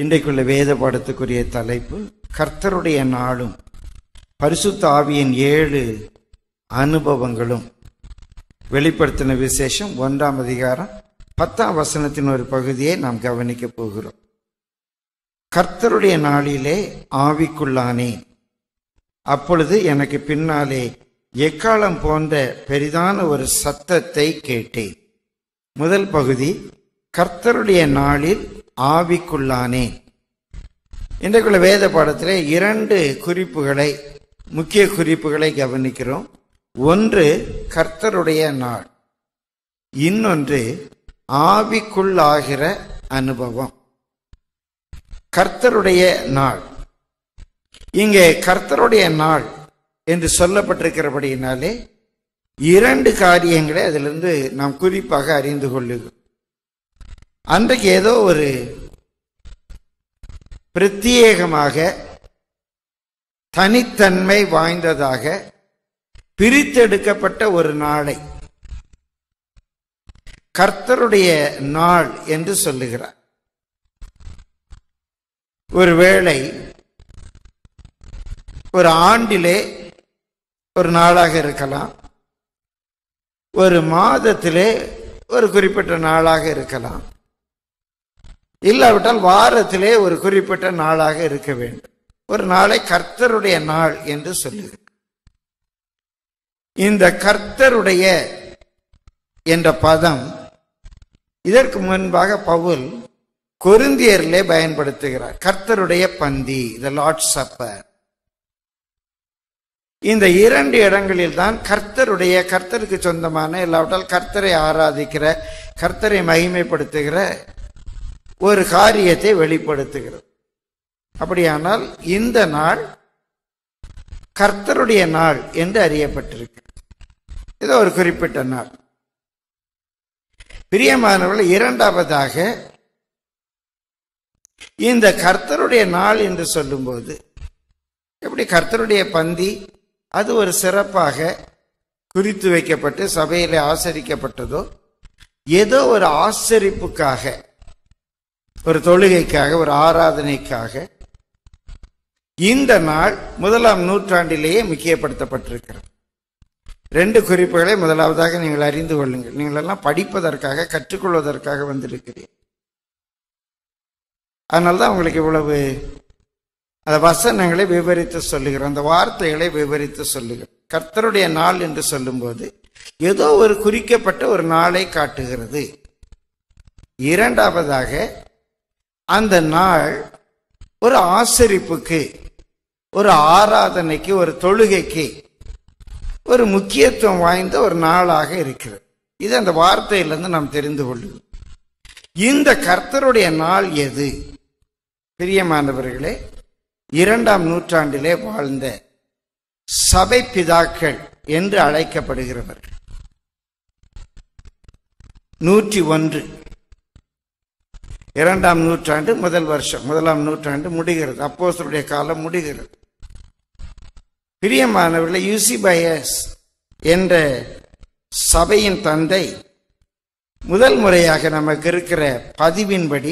இன்றைக்குள்ள வேத பாடத்துக்குரிய தலைப்பு கர்த்தருடைய நாளும் பரிசுத்த ஆவியின் 7 அனுபவங்களும். வெளிப்படுத்தின விசேஷம் 1ஆம் அதிகாரம் 10ஆம் வசனத்தின் ஒரு பகுதியை நாம் கவனிக்க போகிறோம். கர்த்தருடைய நாளிலே ஆவிக்குள்ளானேன், அப்பொழுது எனக்கு பின்னாலே எக்காளம் போன்ற பெரிதான ஒரு சத்தத்தை கேட்டேன். முதல் பகுதி, கர்த்தருடைய நாளில் ஆவிக்குள்ளானேன். இன்றைக்குள்ள வேத பாடத்திலே 2 குறிப்புகளை, முக்கிய குறிப்புகளை கவனிக்கிறோம். ஒன்று கர்த்தருடைய நாள், இன்னொன்று ஆவிக்குள்ளாகிற அனுபவம். கர்த்தருடைய நாள், இங்கே கர்த்தருடைய நாள் என்று சொல்லப்பட்டிருக்கிறபடியினாலே 2 காரியங்களை அதிலிருந்து நாம் குறிப்பாக அறிந்து கொள்ளுகிறோம். அன்றைக்கு ஏதோ ஒரு பிரத்யேகமாக தனித்தன்மை வாய்ந்ததாக பிரித்தெடுக்கப்பட்ட ஒரு நாளை கர்த்தருடைய நாள் என்று சொல்லுகிறார். ஒருவேளை ஒரு ஆண்டிலே ஒரு நாளாக இருக்கலாம், ஒரு மாதத்திலே ஒரு குறிப்பிட்ட நாளாக இருக்கலாம், இல்லாவிட்டால் வாரத்திலே ஒரு குறிப்பிட்ட நாளாக இருக்க வேண்டும். ஒரு நாளை கர்த்தருடைய நாள் என்று சொல்லுகிறார். இந்த கர்த்தருடைய என்ற பதம் இதற்கு முன்பாக பவுல் கொரிந்தியரிலே பயன்படுத்துகிறார். கர்த்தருடைய பந்தி, தி லார்ட்ஸ் சப்பர். இந்த 2 இடங்களில் தான் கர்த்தருக்கு சொந்தமான, இல்லாவிட்டால் கர்த்தரை ஆராதிக்கிற, கர்த்தரை மகிமைப்படுத்துகிற ஒரு காரியத்தை வெளிப்படுத்துகிறது. அப்படியானால் இந்த நாள் கர்த்தருடைய நாள் என்று அறியப்பட்டிருக்கு. இது ஒரு குறிப்பிட்ட நாள். பிரியமானவர்கள், 2வதாக இந்த கர்த்தருடைய நாள் என்று சொல்லும்போது, எப்படி கர்த்தருடைய பந்தி அது ஒரு சிறப்பாக குறித்து வைக்கப்பட்டு சபையிலே ஆசரிக்கப்பட்டதோ, ஏதோ ஒரு ஆசரிப்புக்காக, ஒரு தொழுகைக்காக, ஒரு ஆராதனைக்காக இந்த நாள் 1ஆம் நூற்றாண்டிலேயே முக்கியப்படுத்தப்பட்டிருக்கிறது. 2 குறிப்புகளை முதலாவதாக நீங்கள் அறிந்து கொள்ளுங்கள். நீங்கள் எல்லாம் படிப்பதற்காக, கற்றுக்கொள்வதற்காக வந்திருக்கிறீர்கள். அதனால்தான் உங்களுக்கு இவ்வளவு அந்த வசனங்களை விவரித்து சொல்லுகிறோம், அந்த வார்த்தைகளை விவரித்து சொல்லுகிறோம். கர்த்தருடைய நாள் என்று சொல்லும்போது ஏதோ ஒரு குறிக்கப்பட்ட ஒரு நாளை காட்டுகிறது. 2வதாக அந்த நாள் ஒரு ஆசரிப்புக்கு, ஒரு ஆராதனைக்கு, ஒரு தொழுகைக்கு ஒரு முக்கியத்துவம் வாய்ந்த ஒரு நாளாக இருக்கிறது. இது அந்த வார்த்தையிலிருந்து நாம் தெரிந்து கொள்ளுவோம். இந்த கர்த்தருடைய நாள் எது? பிரியமானவர்களே, 2ஆம் நூற்றாண்டிலே வாழ்ந்த சபை பிதாக்கள் என்று அழைக்கப்படுகிறவர்கள் 101, 2ஆம் நூற்றாண்டு முதல் வருஷம், 1ஆம் நூற்றாண்டு முடிகிறது, அப்போஸ்தலருடைய காலம் முடிகிறது. பிரியமானவர்களே, யூசிபயஸ் என்ற சபையின் தந்தை முதல் முறையாக நமக்கு இருக்கிற பதிவின்படி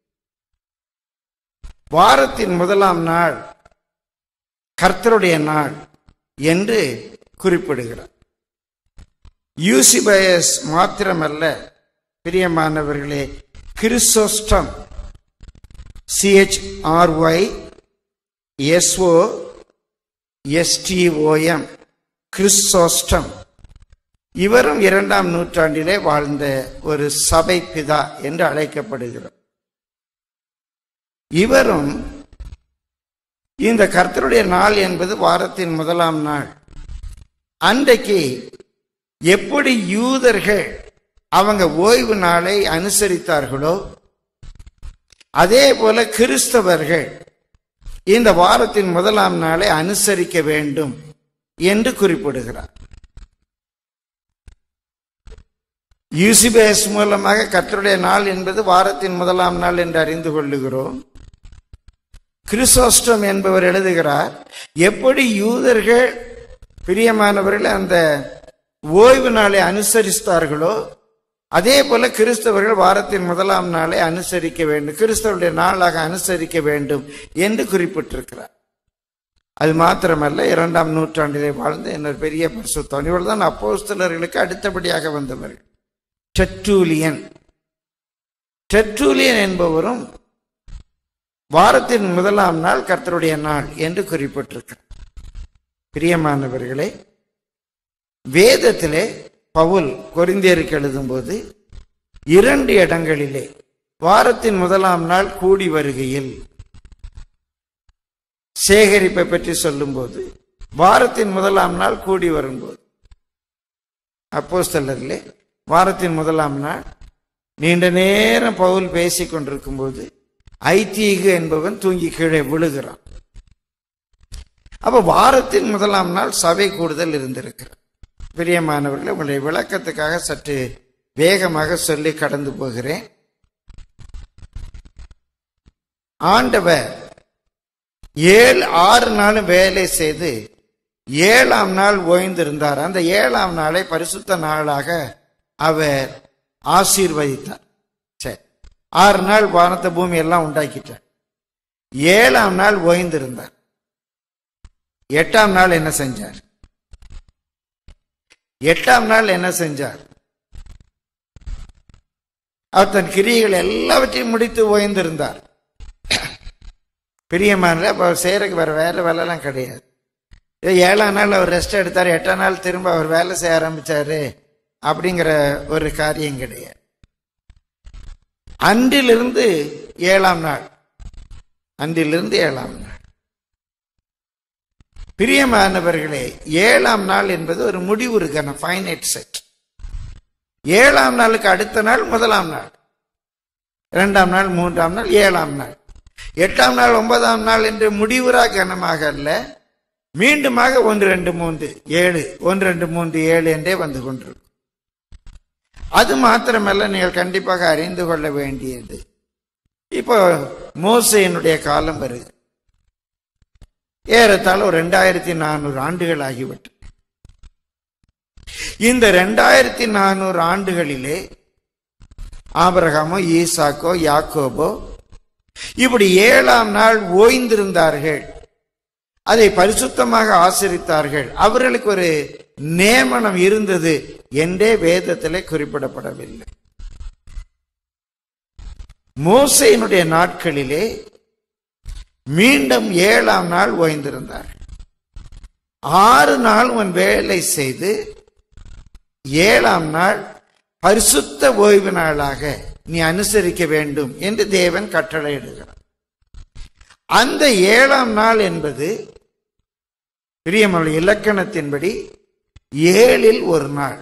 வாரத்தின் 1ஆம் நாள் கர்த்தருடைய நாள் என்று குறிப்பிடுகிறார். யூசிபயஸ் மாத்திரமல்ல பிரியமானவர்களே, கிறிஸ்டோஸ்டம், CHRYSOSTOM, கிறிஸ்டோஸ்டம், இவரும் 2ஆம் நூற்றாண்டிலே வாழ்ந்த ஒரு சபை பிதா என்று அழைக்கப்படுகிறார். இவரும் இந்த கர்த்தருடைய நாள் என்பது வாரத்தின் 1ஆம் நாள். அன்றைக்கு எப்படி யூதர்கள் அவங்க ஓய்வு நாளை அனுசரித்தார்களோ, அதே போல கிறிஸ்தவர்கள் இந்த வாரத்தின் 1ஆம் நாளை அனுசரிக்க வேண்டும் என்று குறிப்பிடுகிறார். யூசிபேஸ் மூலமாக கர்த்தருடைய நாள் என்பது வாரத்தின் 1ஆம் நாள் என்று அறிந்து கொள்ளுகிறோம். கிறிஸ்டோஸ்டம் என்பவர் எழுதுகிறார், எப்படி யூதர்கள் பிரியமானவர்கள் அந்த ஓய்வு நாளை அனுசரித்தார்களோ அதே போல கிறிஸ்தவர்கள் வாரத்தின் முதலாம் நாளை அனுசரிக்க வேண்டும், கிறிஸ்தவருடைய நாளாக அனுசரிக்க வேண்டும் என்று குறிப்பிட்டிருக்கிறார். அது மாத்திரமல்ல, 2ஆம் நூற்றாண்டிலே வாழ்ந்த இன்னொரு பெரிய பரிசுத்தவான், இவர்கள் தான் அப்போஸ்தலர்களுக்கு அடுத்தபடியாக வந்தவர்கள். டெர்ட்டூலியன் என்பவரும் வாரத்தின் முதலாம் நாள் கர்த்தருடைய நாள் என்று குறிப்பிட்டிருக்கிறார். பிரியமானவர்களே, வேதத்திலே பவுல் கொரிந்தியருக்கு எழுதும்போது 2 இடங்களிலே வாரத்தின் முதலாம் நாள் கூடி வருகையில் சேகரிப்பை பற்றி சொல்லும்போது, வாரத்தின் முதலாம் நாள் கூடி வரும்போது, அப்போஸ்தலரிலே வாரத்தின் முதலாம் நாள் நீண்ட நேரம் பவுல் பேசிக் கொண்டிருக்கும் போது ஐதீகு என்பவன் தூங்கி கீழே விழுகிறான். அப்ப வாரத்தின் முதலாம் நாள் சபை கூடுதல் இருந்திருக்கிறார். பிரியமானவர்களே, உங்களுடைய விளக்கத்துக்காக சற்று வேகமாக சொல்லி கடந்து போகிறேன். ஆண்டவர் 6 நாளும் வேலை செய்து 7ஆம் நாள் ஓய்ந்திருந்தார். அந்த 7ஆம் நாளை பரிசுத்த நாளாக அவர் ஆசீர்வதித்தார். சரி, 6 நாள் வானத்தை பூமி எல்லாம் உண்டாக்கிட்டார். 7ஆம் நாள் ஓய்ந்திருந்தார். 8ஆம் நாள் என்ன செஞ்சார்? 8ஆம் நாள் என்ன செஞ்சார்? அவர் தன் கிரியைகள் எல்லாவற்றையும் முடித்து ஓய்ந்திருந்தார். பிரியமான அப்ப அவர் செய்யறதுக்கு வேற வேலைலாம் கிடையாது. 7ஆம் நாள் அவர் ரெஸ்ட் எடுத்தார், 8ஆம் நாள் திரும்ப அவர் வேலை செய்ய ஆரம்பிச்சாரு அப்படிங்கிற ஒரு காரியம் கிடையாது. அன்றிலிருந்து 7ஆம் நாள், அன்றிலிருந்து 7ஆம் நாள். பிரியமானவர்களே, 7ஆம் நாள் என்பது ஒரு முடிவுறு கணம், ஃபைனைட் செட். 7ஆம் நாளுக்கு அடுத்த நாள் முதலாம் நாள், 2ஆம் நாள், 3ஆம் நாள், 7ஆம் நாள், 8ஆம் நாள், 9ஆம் நாள் என்று முடிவுறா கணமாக அல்ல, மீண்டுமாக 1 2 3 7 1 2 3 7 என்றே வந்து கொண்டிருக்கும். அது மாத்திரமல்ல, நீங்கள் கண்டிப்பாக அறிந்து கொள்ள வேண்டியது, இப்போ மோசேயினுடைய காலம் வருது. ஏறத்தாழ 2400 ஆண்டுகள் ஆகிவிட்டது. இந்த 2400 ஆண்டுகளிலே ஆபிரகாமோ, ஈசாக்கோ, யாக்கோபோ இப்படி 7ஆம் நாள் ஓய்ந்திருந்தார்கள், அதை பரிசுத்தமாக ஆசரித்தார்கள். அவர்களுக்கு ஒரு நியமனம் இருந்தது என்றே வேதத்திலே குறிப்பிடப்படவில்லை. மோசேயினுடைய நாட்களிலே மீண்டும் 7ஆம் நாள் ஓய்ந்திருந்தார். 6 நாள் உன் வேலை செய்து 7ஆம் நாள் பரிசுத்த ஓய்வு நாளாக நீ அனுசரிக்க வேண்டும் என்று தேவன் கட்டளையிடுகிறார். அந்த 7ஆம் நாள் என்பது பிரியமான இலக்கணத்தின்படி 7ல் ஒரு நாள்.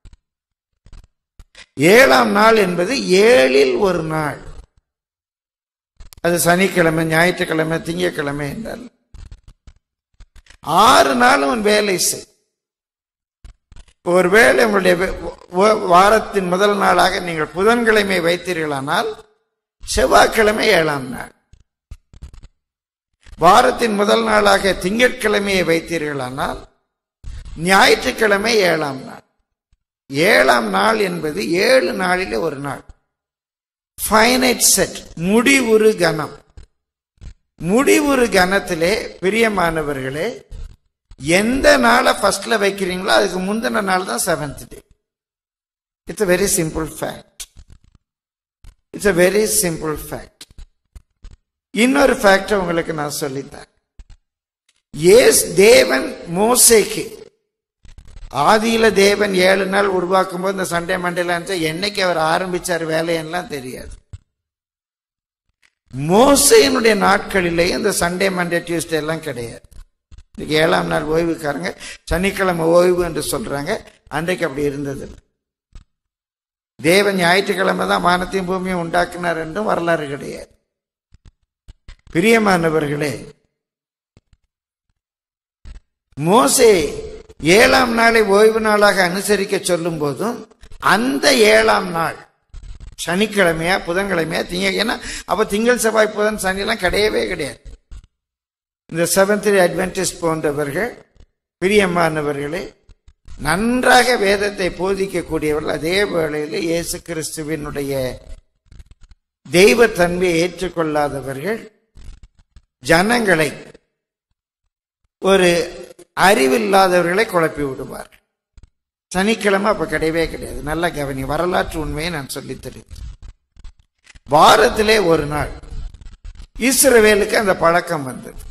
7ஆம் நாள் என்பது 7ல் ஒரு நாள். அது சனிக்கிழமை, ஞாயிற்றுக்கிழமை, திங்கட்கிழமை என்றால் 6 நாள் உன் வேலை செய். ஒருவேளை உங்களுடைய வாரத்தின் முதல் நாளாக நீங்கள் புதன்கிழமை வைத்தீர்களானால் செவ்வாய்க்கிழமை 7ஆம் நாள். வாரத்தின் முதல் நாளாக திங்கட்கிழமையை வைத்தீர்களானால் ஞாயிற்றுக்கிழமை 7ஆம் நாள். 7ஆம் நாள் என்பது 7 நாளிலே ஒரு நாள். ஃபைனைட் செட், முடிவுறு கணம். முடிவுறு கணத்திலே பிரியமானவர்களே, எந்த நாளை ஃபர்ஸ்ட்ல வைக்கிறீங்களோ அதுக்கு முந்தின நாள் தான் 7th day. It's a very simple fact. It's a very simple fact. இன்னொரு ஃபேக்டர் உங்களுக்கு நான் சொல்லித்தரேன். தேவன் மோசேக்கு ஆதியில தேவன் 7 நாள் உருவாக்கும் போது இந்த சண்டே மண்டேல என்னைக்கு அவர் ஆரம்பிச்சார் வேலையெல்லாம் தெரியாது. மோசேயினுடைய நாட்களிலே இந்த சண்டே மண்டே டியூஸ்டே எல்லாம் கிடையாது. 7ஆம் நாள் ஓய்வுக்காரங்க சனிக்கிழமை ஓய்வு என்று சொல்றாங்க. அன்றைக்கு அப்படி இருந்தது. தேவன் ஞாயிற்றுக்கிழமை தான் வானத்தையும் பூமியும் உண்டாக்கினார் என்றும் வரலாறு கிடையாது. பிரியமானவர்களே, மோசே 7ஆம் நாளை ஓய்வு நாளாக அனுசரிக்க சொல்லும் போதும் அந்த 7ஆம் நாள் சனிக்கிழமையா புதன்கிழமையா ஏன்னா அப்ப திங்கள், செவ்வாய், புதன், சனி எல்லாம் கிடையவே கிடையாது. இந்த செவன்த் டே அட்வென்டிஸ்ட் போன்றவர்கள் பிரியமானவர்களே நன்றாக வேதத்தை போதிக்கக்கூடியவர்கள், அதே வேளையில் இயேசு கிறிஸ்துவினுடைய தெய்வத்தன்மையை ஏற்றுக்கொள்ளாதவர்கள் ஜனங்களை, ஒரு அறிவில்லாதவர்களை குழப்பி விடுவார். சனிக்கிழமை அப்ப கிடையவே கிடையாது. நல்ல கவனி, வரலாற்று உண்மையை நான் சொல்லித் தருகிறேன். வாரத்திலே ஒரு நாள் இஸ்ரவேலுக்கு அந்த பழக்கம் வந்தது.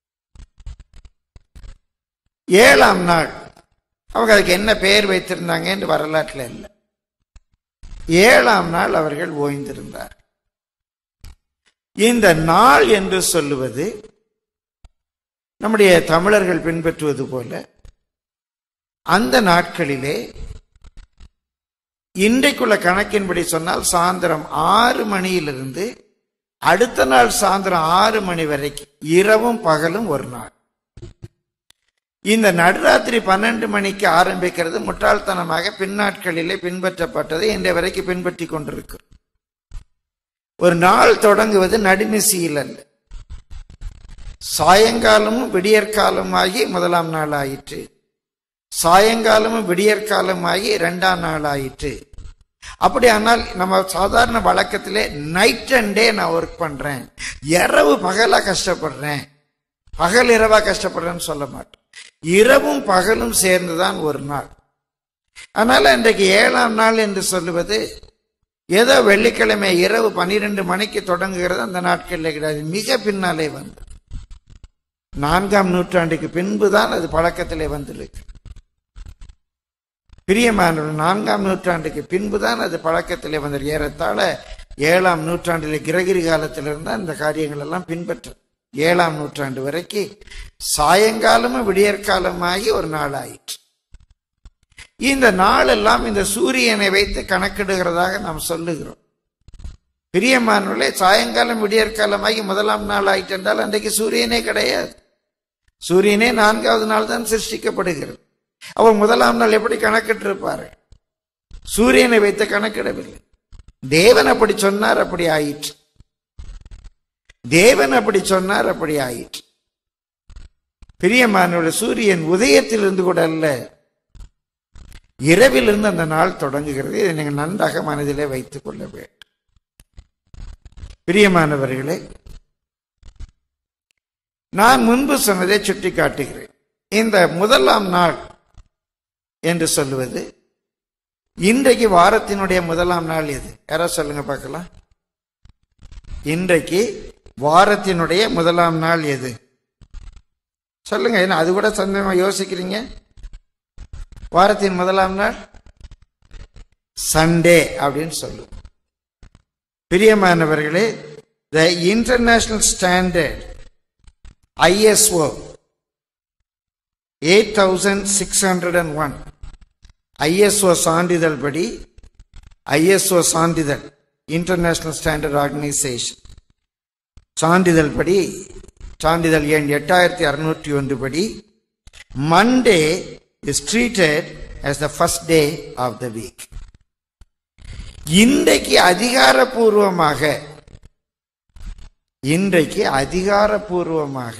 7ஆம் நாள் அவங்க அதுக்கு என்ன பெயர் வைத்திருந்தாங்க என்று வரலாற்றில் இல்லை. 7ஆம் நாள் அவர்கள் ஓய்ந்திருந்தார். இந்த நாள் என்று சொல்லுவது நம்முடைய தமிழர்கள் பின்பற்றுவது போல அந்த நாட்களிலே இன்றைக்குள்ள கணக்கின்படி சொன்னால் சாயந்தரம் 6 மணியிலிருந்து அடுத்த நாள் சாயந்தரம் 6 மணி வரைக்கும் இரவும் பகலும் ஒரு நாள். இந்த நடுராத்திரி 12 மணிக்கு ஆரம்பிக்கிறது முட்டாள்தனமாக பின்னாட்களிலே பின்பற்றப்பட்டது, இன்றைய வரைக்கும் பின்பற்றி கொண்டிருக்கிறோம். ஒரு நாள் தொடங்குவது நடுநிசியில் அல்ல, சாயங்காலமும் விடியற்காலமாகி முதலாம் நாள் ஆயிற்று, சாயங்காலமும் விடியற்காலமாகி 2ஆம் நாள் ஆயிற்று. அப்படியானால் நம்ம சாதாரண வழக்கத்திலே நைட் அண்ட் டே நான் ஒர்க் பண்றேன், இரவு பகலா கஷ்டப்படுறேன், பகல் இரவா கஷ்டப்படுறேன்னு சொல்ல மாட்டேன். இரவும் பகலும் சேர்ந்துதான் ஒரு நாள். அதனால இன்றைக்கு 7ஆம் நாள் என்று சொல்லுவது ஏதோ வெள்ளிக்கிழமை இரவு 12 மணிக்கு தொடங்குகிறது அந்த நாட்களில் கிடையாது. மிக பின்னாலே வந்து 4ஆம் நூற்றாண்டுக்கு பின்புதான் அது பழக்கத்திலே வந்திருக்கு. பிரியமானவர்கள், 4ஆம் நூற்றாண்டுக்கு பின்புதான் அது பழக்கத்திலே வந்தது. ஏறத்தாழ 7ஆம் நூற்றாண்டிலே கிரகரி காலத்திலிருந்து அந்த காரியங்கள் எல்லாம் பின்பற்ற 7ஆம் நூற்றாண்டு வரைக்கும் சாயங்காலமும் விடியற்காலமாகி ஒரு நாள் ஆயிற்று. இந்த நாளெல்லாம் இந்த சூரியனை வைத்து கணக்கிடுகிறதாக நாம் சொல்லுகிறோம். பிரியமானவர்களே, சாயங்காலம் விடியற்காலமாகி முதலாம் நாள் ஆயிட்டு என்றால் அன்றைக்கு சூரியனே கிடையாது. சூரியனே 4ஆவது நாள் தான் சிருஷ்டிக்கப்படுகிறது. அவர் முதலாம் நாள் எப்படி கணக்கிட்டிருப்பாரு? சூரியனை வைத்து கணக்கிடவில்லை. தேவன் அப்படி சொன்னார், அப்படி ஆயிற்று. தேவன் அப்படி சொன்னார், அப்படி ஆயிற்று. பிரியமானவர்களே, சூரியன் உதயத்திலிருந்து கூட அல்ல, இரவிலிருந்து அந்த நாள் தொடங்குகிறது. இதை நீங்கள் நன்றாக மனதிலே வைத்துக் கொள்ள வேண்டும். பிரியமானவர்களே, நான் முன்பு சொன்னதை சுட்டி காட்டுகிறேன். இந்த முதலாம் நாள் என்று சொல்லுவது இன்றைக்கு வாரத்தினுடைய முதலாம் நாள் எது? யாராவது சொல்லுங்க பார்க்கலாம். இன்றைக்கு வாரத்தினுடைய முதலாம் நாள் எது? சொல்லுங்க. என்ன அது கூட சந்தேகமா யோசிக்கிறீங்க? வாரத்தின் முதலாம் நாள் சண்டே அப்படின்னு சொல்லுவோம். பிரியமானவர்களே, the international standard ISO 8601 ISO சான்றிதழ் படி, ISO சான்றிதழ் இன்டர்நேஷனல் ஸ்டாண்டர்ட் ஆர்கனைசேஷன் சான்றிதழ் படி, சான்றிதழ் எண் 8601 படி, Monday is treated as the first day of the week. இன்றைக்கு அதிகாரப்பூர்வமாக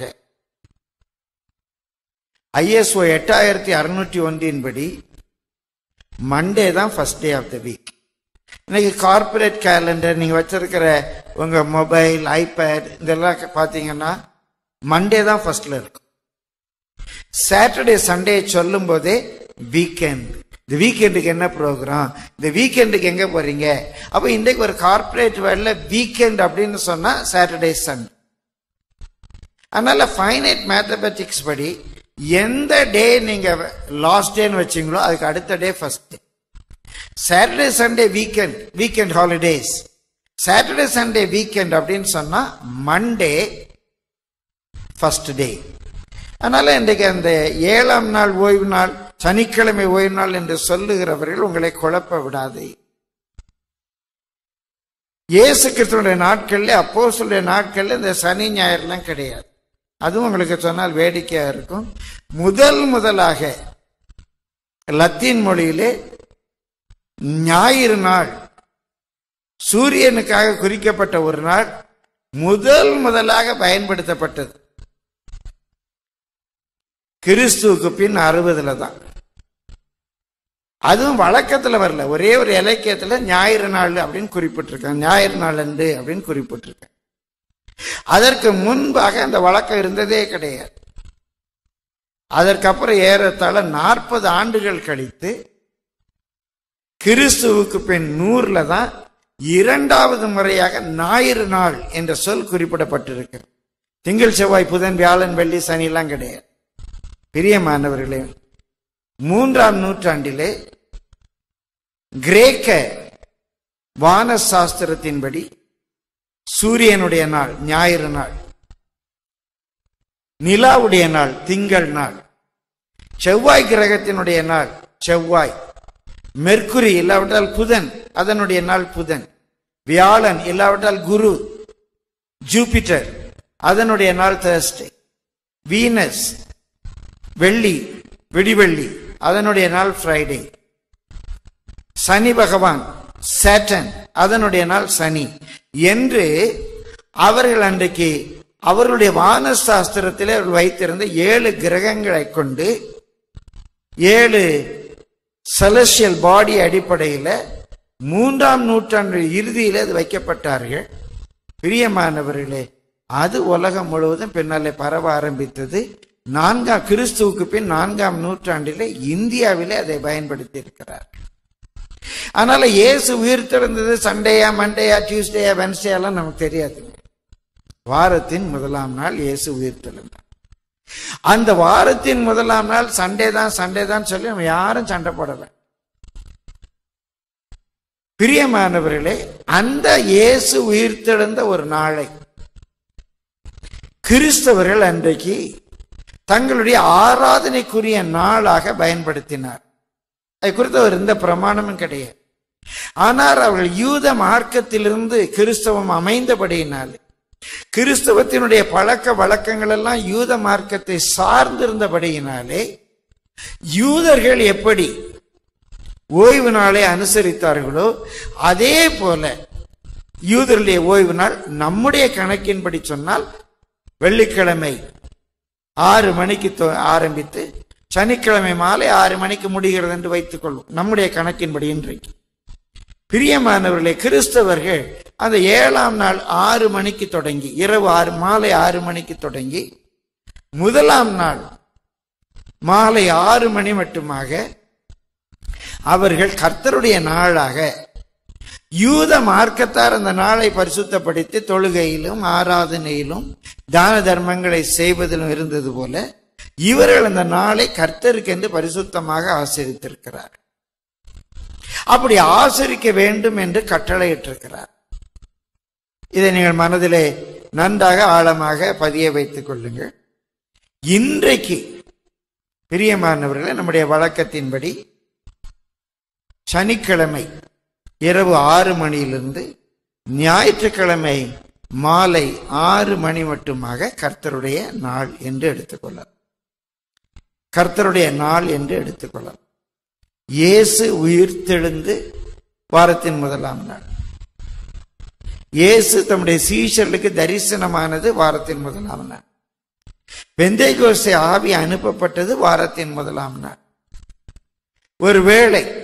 ISO 8601 படி மண்டே தான் first day of the week. இன்னைக்கு கார்பரேட் கேலண்டர் நீங்க வச்சிருக்கிற உங்க மொபைல், ஐபேட் இதெல்லாம் பாத்தீங்கன்னா மண்டே தான் ஃபர்ஸ்ட்ல இருக்கும். சாட்டர்டே சண்டே சொல்லும் போதே வீக்கெண்ட். இந்த வீக்கெண்டுக்கு என்ன ப்ரோக்ராம், இந்த வீக்கெண்டுக்கு எங்க போறீங்க? அப்ப இன்றைக்கு ஒரு கார்பரேட் வேர்ல்ட்ல வீக்கெண்ட் அப்படின்னு சொன்னா சாட்டர்டே சண்டே. அதனால ஃபைனைட் மேத்தமெட்டிக்ஸ் படி எந்த டே நீங்க லாஸ்ட் டேன்னு வச்சீங்களோ அதுக்கு அடுத்த day first day. Saturday Sunday weekend holidays. Saturday Sunday weekend அப்படின்னு சொன்னா மண்டே ஃபர்ஸ்ட் டே. அதனால இன்றைக்கு அந்த 7ஆம் நாள் ஓய்வு நாள், சனிக்கிழமை ஓய்வு நாள் என்று சொல்லுகிறவர்கள் உங்களை குழப்ப விடாதே. இயேசு கிறிஸ்துவினுடைய நாட்கள்ல, அப்போஸ்தலருடைய நாட்கள்ல இந்த சனி ஞாயிறுலாம் கிடையாது. அதுவும் உங்களுக்கு சொன்னால் வேடிக்கையா இருக்கும். முதலாக லத்தீன் மொழியிலே ஞாயிறு நாள், சூரியனுக்காக குறிக்கப்பட்ட ஒரு நாள் முதலாக பயன்படுத்தப்பட்டது கிறிஸ்துவுக்கு பின் 60 தான். அதுவும் வழக்கத்துல வரல, ஒரே ஒரு இலக்கியத்துல ஞாயிறு நாள் அப்படின்னு குறிப்பிட்டிருக்காங்க, ஞாயிறு நாள் அன்று அப்படின்னு குறிப்பிட்டிருக்காங்க. அதற்கு முன்பாக அந்த வழக்கம் இருந்ததே கிடையாது. அதற்கப்புறம் ஏறத்தாழ 40 ஆண்டுகள் கழித்து கிறிஸ்துவுக்கு பின் 100ல தான் இரண்டாவது முறையாக ஞாயிறு நாள் என்ற சொல் குறிப்பிடப்பட்டிருக்கு. திங்கள் செவ்வாய் புதன் வியாழன் வெள்ளி சனி எல்லாம் கிடையாது. பிரியமானவர்களே, 3ஆம் நூற்றாண்டிலே கிரேக்க வான சாஸ்திரத்தின்படி சூரியனுடைய நாள் ஞாயிறு நாள், நிலாவுடைய நாள் திங்கள் நாள், செவ்வாய் கிரகத்தினுடைய நாள் செவ்வாய், மெர்க்குரி இல்லாவிட்டால் புதன் அதனுடைய நாள் புதன், வியாழன் இல்லாவிட்டால் குரு ஜூபிட்டர் அதனுடைய நாள் தேர்ஸ்டே, வீனஸ் வெள்ளி விடிவெள்ளி அதனுடைய நாள் ஃப்ரைடே, சனி பகவான் சேட்டன் அதனுடைய நாள் சனி என்று அவர்கள் அன்றைக்கு அவர்களுடைய வான சாஸ்திரத்திலே அவர்கள் வைத்திருந்த 7 கிரகங்களை கொண்டு 7 செலஸ்டியல் பாடி அடிப்படையில் 3ஆம் நூற்றாண்டு இறுதியில் அது வைக்கப்பட்டார்கள். பிரியமானவர்களே, அது உலகம் முழுவதும் பின்னாலே பரவ ஆரம்பித்தது. கிறிஸ்துவுக்கு பின் 4ஆம் நூற்றாண்டிலே இந்தியாவிலே அதை பயன்படுத்தி இருக்கிறார். அதனால இயேசு உயிர் திறந்தது சண்டேயா மண்டேயா டியூஸ்டேயா வென்ஸ்டே எல்லாம் நமக்கு தெரியாது. வாரத்தின் 1ஆம் நாள் இயேசு உயிர் தெழுந்தார். அந்த வாரத்தின் 1ஆம் நாள் சண்டே தான் சொல்லி நம்ம யாரும் சண்டை போடல. பிரியமானவர்களே, அந்த இயேசு உயிர் தெழுந்த ஒரு நாளை கிறிஸ்தவர்கள் அன்றைக்கு தங்களுடைய ஆராதனைக்குரிய நாளாக பயன்படுத்தினார். அது குறித்த ஒரு எந்த பிரமாணமும் கிடையாது. ஆனால் அவர்கள் யூத மார்க்கத்திலிருந்து கிறிஸ்தவம் அமைந்தபடியினாலே, கிறிஸ்தவத்தினுடைய பழக்க வழக்கங்கள் எல்லாம் யூத மார்க்கத்தை சார்ந்திருந்தபடியினாலே, யூதர்கள் எப்படி ஓய்வு நாளை அனுசரித்தார்களோ அதே போல யூதருடைய ஓய்வு நாள் நம்முடைய கணக்கின்படி சொன்னால் வெள்ளிக்கிழமை 6 மணிக்கு ஆரம்பித்து சனிக்கிழமை மாலை 6 மணிக்கு முடிகிறது என்று வைத்துக் கொள்வோம் நம்முடைய கணக்கின்படி. இன்றைக்கு பிரியமானவர்களே, கிறிஸ்தவர்கள் அந்த 7ஆம் நாள் 6 மணிக்கு தொடங்கி இரவு மாலை 6 மணிக்கு தொடங்கி 1ஆம் நாள் மாலை 6 மணி மட்டுமாக அவர்கள் கர்த்தருடைய நாளாக யூத மார்க்கத்தார் அந்த நாளை பரிசுத்தப்படுத்தி தொழுகையிலும் ஆராதனையிலும் தான தர்மங்களை செய்வதிலும் இருந்தது போல இவர்கள் அந்த நாளை கர்த்தருக்கு என்று பரிசுத்தமாக ஆசரித்திருக்கிறார். அப்படி ஆசரிக்க வேண்டும் என்று கட்டளையிட்டிருக்கிறார். இதை நீங்கள் மனதிலே நன்றாக ஆழமாக பதிய வைத்துக் கொள்ளுங்கள். இன்றைக்கு பிரியமானவர்களே, நம்முடைய வழக்கத்தின்படி சனிக்கிழமை இரவு 6 மணியிலிருந்து ஞாயிற்றுக்கிழமை மாலை 6 மணி மட்டுமாக கர்த்தருடைய நாள் என்று எடுத்துக்கொள்ளலாம். கர்த்தருடைய நாள் என்று எடுத்துக்கொள்ளலாம். இயேசு உயிர்த்தெழுந்து வாரத்தின் 1ஆம் நாள், இயேசு தம்முடைய சீஷர்களுக்கு தரிசனமானது வாரத்தின் 1ஆம் நாள், பெந்தேகோஸ்தே ஆவி அனுப்பப்பட்டது வாரத்தின் 1ஆம் நாள். ஒருவேளை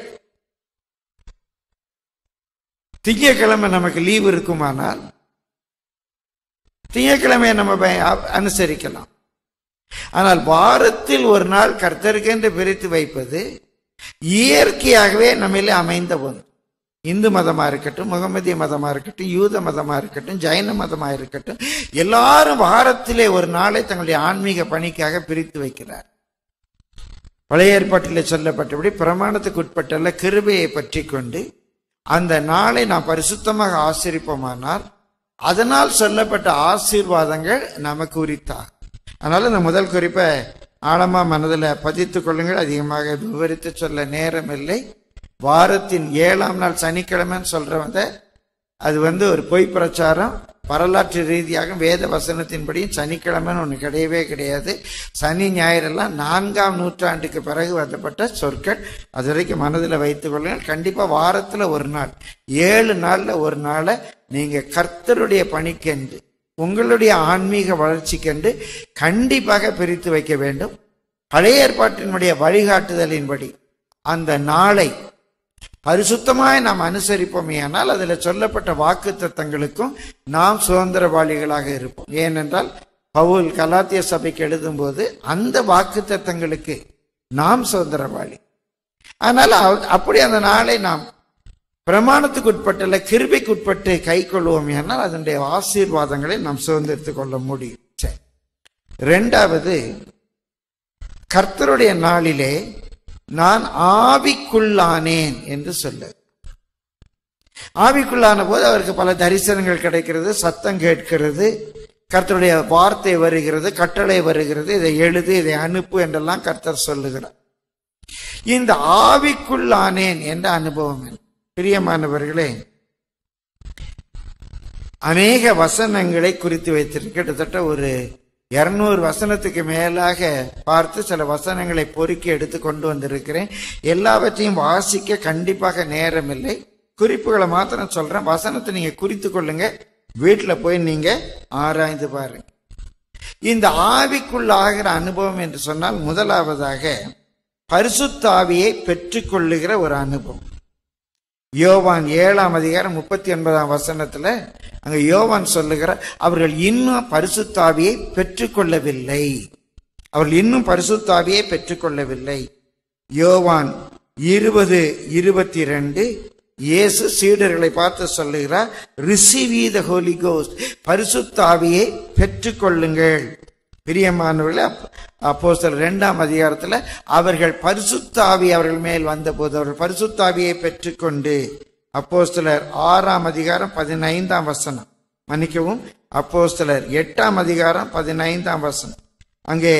திங்கட்கிழமை நமக்கு லீவ் இருக்குமானால் திங்கட்கிழமையை நம்ம அனுசரிக்கலாம். ஆனால் வாரத்தில் ஒரு நாள் கர்த்தருக்கென்று பிரித்து வைப்பது இயற்கையாகவே நம்மளே அமைந்த ஒன்று. இந்து மதமா இருக்கட்டும், முகமதிய மதமா இருக்கட்டும், யூத மதமா இருக்கட்டும், ஜைன மதமா இருக்கட்டும், எல்லாரும் வாரத்திலே ஒரு நாளை தங்களுடைய ஆன்மீக பணிக்காக பிரித்து வைக்கிறார். பழைய ஏற்பாட்டிலே சொல்லப்பட்டபடி பிரமாணத்துக்கு உட்பட்டுள்ள கிருபையை பற்றி கொண்டு அந்த நாளை நாம் பரிசுத்தமாக ஆசரிப்போமானால் அதனால் சொல்லப்பட்ட ஆசீர்வாதங்கள் நமக்கு உரித்தார். அதனால இந்த முதல் குறிப்பை ஆழமா மனதில் பதித்துக் கொள்ளுங்கள். அதிகமாக விவரித்து சொல்ல நேரம் இல்லை. வாரத்தின் 7ஆம் நாள் சனிக்கிழமைன்னு சொல்றவங்க அது ஒரு பொய் பிரச்சாரம். வரலாற்று ரீதியாக வேத வசனத்தின்படியும் சனிக்கிழமைன்னு ஒன்று கிடையவே கிடையாது. சனி ஞாயிறெல்லாம் 4ஆம் நூற்றாண்டுக்கு பிறகு வந்தப்பட்ட சொற்கள். அது வரைக்கும் மனதில் வைத்துக் கொள்ளுங்கள். கண்டிப்பாக வாரத்தில் ஒரு நாள், 7 நாளில் ஒரு நாளை நீங்கள் கர்த்தருடைய பணிக்கென்று உங்களுடைய ஆன்மீக வளர்ச்சிக்கென்று கண்டிப்பாக பிரித்து வைக்க வேண்டும். பழைய ஏற்பாட்டினுடைய வழிகாட்டுதலின்படி அந்த நாளை பரிசுத்தமாய் நாம் அனுசரிப்போமேயானால் அதில் சொல்லப்பட்ட வாக்குத்தத்தங்களுக்கும் நாம் சுதந்திரவாளிகளாக இருப்போம். ஏனென்றால் பவுல் கலாத்திய சபைக்கு எழுதும்போது அந்த வாக்குத்தத்தங்களுக்கு நாம் சுதந்திரவாளி. அதனால அப்படி அந்த நாளை நாம் பிரமாணத்துக்கு உட்பட்டுள்ள கிருபைக்கு உட்பட்டு கை கொள்வோம் என்றால் அதனுடைய ஆசீர்வாதங்களை நாம் சுதந்திரித்துக் கொள்ள முடியும். சரி, இரண்டாவது, கர்த்தருடைய நாளிலே நான் ஆவிக்குள்ளானேன் என்று சொல்ல. ஆவிக்குள்ளான போது அவருக்கு பல தரிசனங்கள் கிடைக்கிறது, சத்தம் கேட்கிறது, கர்த்தருடைய வார்த்தை வருகிறது, கட்டளை வருகிறது, இதை எழுது, இதை அனுப்பு என்றெல்லாம் கர்த்தர் சொல்லுகிறார். இந்த ஆவிக்குள்ளானேன் என்ற அனுபவம் என்ன? பிரியமானவர்களே, அநேக வசனங்களை குறித்து வைத்திருக்க கிட்டத்தட்ட ஒரு 200 வசனத்துக்கு மேலாக பார்த்து சில வசனங்களை பொறுக்கி எடுத்து கொண்டு வந்திருக்கிறேன். எல்லாவற்றையும் வாசிக்க கண்டிப்பாக நேரம் இல்லை. குறிப்புகளை மாத்திரம் சொல்றேன். வசனத்தை நீங்க குறித்து கொள்ளுங்க, வீட்டில் போய் நீங்க ஆராய்ந்து பாருங்க. இந்த ஆவிக்குள்ளாகிற அனுபவம் என்று சொன்னால் முதலாவதாக பரிசுத்த ஆவியை பெற்றுக்கொள்ளுகிற ஒரு அனுபவம். யோவான் 7ஆம் அதிகாரம் 39ஆம் வசனத்துல அங்க யோவான் சொல்லுகிறார், அவர்கள் இன்னும் பரிசுத்த ஆவியை பெற்றுக்கொள்ளவில்லை. அவர்கள் இன்னும் பரிசுத்த ஆவியை பெற்றுக்கொள்ளவில்லை. யோவான் 20:22 இயேசு சீடர்களை பார்த்து சொல்லுகிறார், ரிசீவ் தி ஹோலி கோஸ்ட், பரிசுத்த ஆவியை பெற்றுக்கொள்ளுங்கள். பிரியமானவர்களே, அப்போஸ்தலர் 2ஆம் அதிகாரத்தில் அவர்கள் பரிசுத்த ஆவி அவர்கள் மேல் வந்தபோது அவர்கள் பரிசுத்த ஆவியை பெற்றுக்கொண்டு, அப்போஸ்தலர் 6ஆம் அதிகாரம் 15ஆம் வசனம், மன்னிக்கவும், அப்போஸ்தலர் 8ஆம் அதிகாரம் 15ஆம் வசனம், அங்கே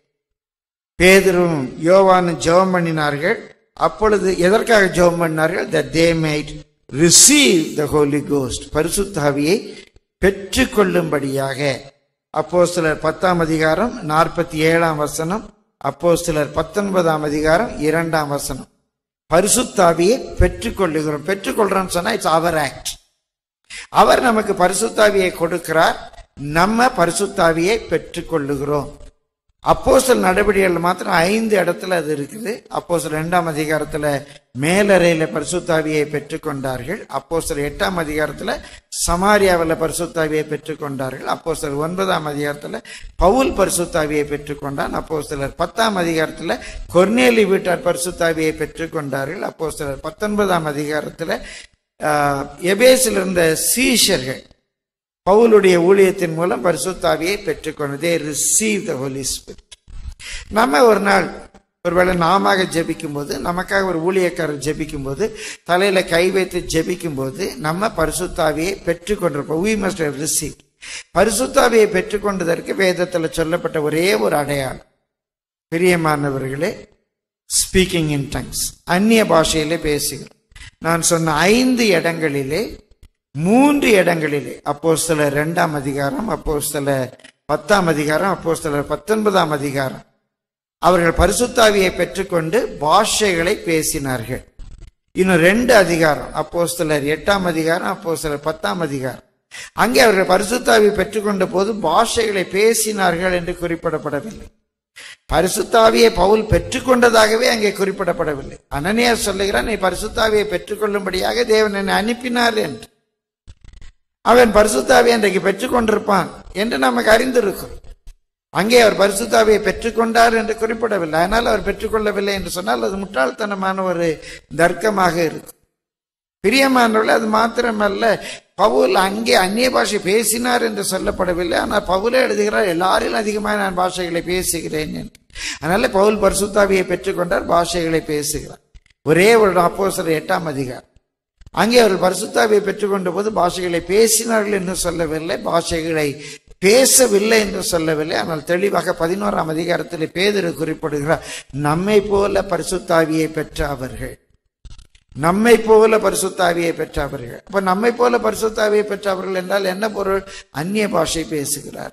பேதுரும் யோவானும் ஜெபம் பண்ணினார்கள். அப்பொழுது எதற்காக ஜெபம் பண்ணார்கள்? that they might receive the Holy Ghost, பரிசுத்த ஆவியை பெற்றுக்கொள்ளும்படியாக. அப்போஸ்தலர் 10ஆம் அதிகாரம் 47ஆம் வசனம், அப்போஸ்தலர் 19ஆம் அதிகாரம் 2ஆம் வசனம். பரிசுத்த ஆவியை பெற்றுக்கொள்ளுகிறோம். பெற்றுக்கொள்றோம்னு சொன்னா இட்ஸ் அவர் ஆக்ட். அவர் நமக்கு பரிசுத்த ஆவியை கொடுக்கிறார், நம்ம பரிசுத்த ஆவியை பெற்றுக்கொள்ளுகிறோம். அப்போஸ்தலர் நடவடிக்கைகள் மாத்திரம் 5 இடத்துல அது இருக்குது. அப்போஸ்தலர் 2ஆம் அதிகாரத்துல மேலறையில பரிசுத்த ஆவியை பெற்றுக்கொண்டார்கள். அப்போஸ்தலர் 8ஆம் அதிகாரத்துல சமாரியாவில் பரிசுத்த ஆவியை பெற்றுக்கொண்டார்கள். அப்போஸ்தலர் 9ஆம் அதிகாரத்துல பவுல் பரிசுத்த ஆவியை பெற்றுக்கொண்டான். அப்போஸ்தலர் 10ஆம் அதிகாரத்துல கொர்நேலி வீட்டார் பரிசுத்த ஆவியை பெற்றுக்கொண்டார்கள். அப்போஸ்தலர் 19ஆம் அதிகாரத்துல எபேசில் இருந்த சீஷர்கள் பவுலுடைய ஊழியத்தின் மூலம் பரிசுத்த ஆவியை பெற்றுக்கொண்டதே ரிசீவ் த ஹோலி ஸ்பிரிட். நம்ம ஒரு நாள் ஒருவேளை நாம ஜெபிக்கும் போது, நமக்காக ஒரு ஊழியக்காரர் ஜெபிக்கும் போது, தலையில கை வைத்து ஜெபிக்கும் போது நம்ம பரிசுத்த ஆவியை பெற்றுக்கொண்டிருப்போம். we must have received. பரிசுத்த ஆவியை பெற்றுக்கொண்டதற்கு வேதத்தில் சொல்லப்பட்ட ஒரே ஒரு அடையாளம், பிரியமானவர்களே, ஸ்பீக்கிங் இன் டங்ஸ், அந்நிய பாஷையிலே பேசுகிறோம். நான் சொன்ன 5 இடங்களிலே 3 இடங்களிலே, அப்போஸ்தலர் 2ஆம் அதிகாரம், அப்போஸ்தலர் 10ஆம் அதிகாரம், அப்போஸ்தலர் 19ஆம் அதிகாரம், அவர்கள் பரிசுத்த ஆவியை பெற்றுக்கொண்டு பாஷைகளை பேசினார்கள். இன்னும் 2 அதிகாரம், அப்போஸ்தலர் 8ஆம் அதிகாரம், அப்போஸ்தலர் 10ஆம் அதிகாரம், அங்கே அவர்கள் பரிசுத்த ஆவியை பெற்றுக்கொண்ட போது பாஷைகளை பேசினார்கள் என்று குறிப்பிடப்படவில்லை. பரிசுத்த ஆவியை பவுல் பெற்றுக்கொண்டதாகவே அங்கே குறிப்பிடப்படவில்லை. அனனியார் சொல்லுகிறான், நீ பரிசுத்த ஆவியை பெற்றுக்கொள்ளும்படியாக தேவன் என்னை அனுப்பினார் என்று. அவன் பரிசுத்த ஆவியை அன்றைக்கு பெற்றுக்கொண்டிருப்பான் என்று நமக்கு அறிந்திருக்கும். அங்கே அவர் பரிசுத்த ஆவியை பெற்றுக்கொண்டார் என்று குறிப்பிடவில்லை. அதனால் அவர் பெற்றுக்கொள்ளவில்லை என்று சொன்னால் அது முட்டாள்தனமான ஒரு தர்க்கமாக இருக்கும். பிரியமானவர்களே, அது மாத்திரமல்ல, பவுல் அங்கே அந்நிய பாஷை பேசினார் என்று சொல்லப்படவில்லை. ஆனால் பவுலே எழுதுகிறார், எல்லாரிலும் அதிகமாக நான் பாஷைகளை பேசுகிறேன் என்று. அதனால பவுல் பரிசுத்த ஆவியை பெற்றுக்கொண்டார், பாஷைகளை பேசுகிறார். ஒரே ஒரு அப்போஸ்தலர் 8ஆம் அதிகாரம், அங்கே அவர்கள் பரிசுத்த ஆவியை பெற்றுக்கொண்ட போது பாஷைகளை பேசினார்கள் என்று சொல்லவில்லை, பாஷைகளை பேசவில்லை என்று சொல்லவில்லை. ஆனால் தெளிவாக 11ஆம் அதிகாரத்தில் பேதுரு குறிப்பிடுகிறார், நம்மை போல பரிசுத்த ஆவியை பெற்ற அவர்கள், நம்மை போல பரிசுத்த ஆவியை பெற்றவர்கள். அப்ப நம்மை போல பரிசுத்த ஆவியை பெற்றவர்கள் என்றால் என்ன பொருள்? அந்நிய பாஷை பேசுகிறார்.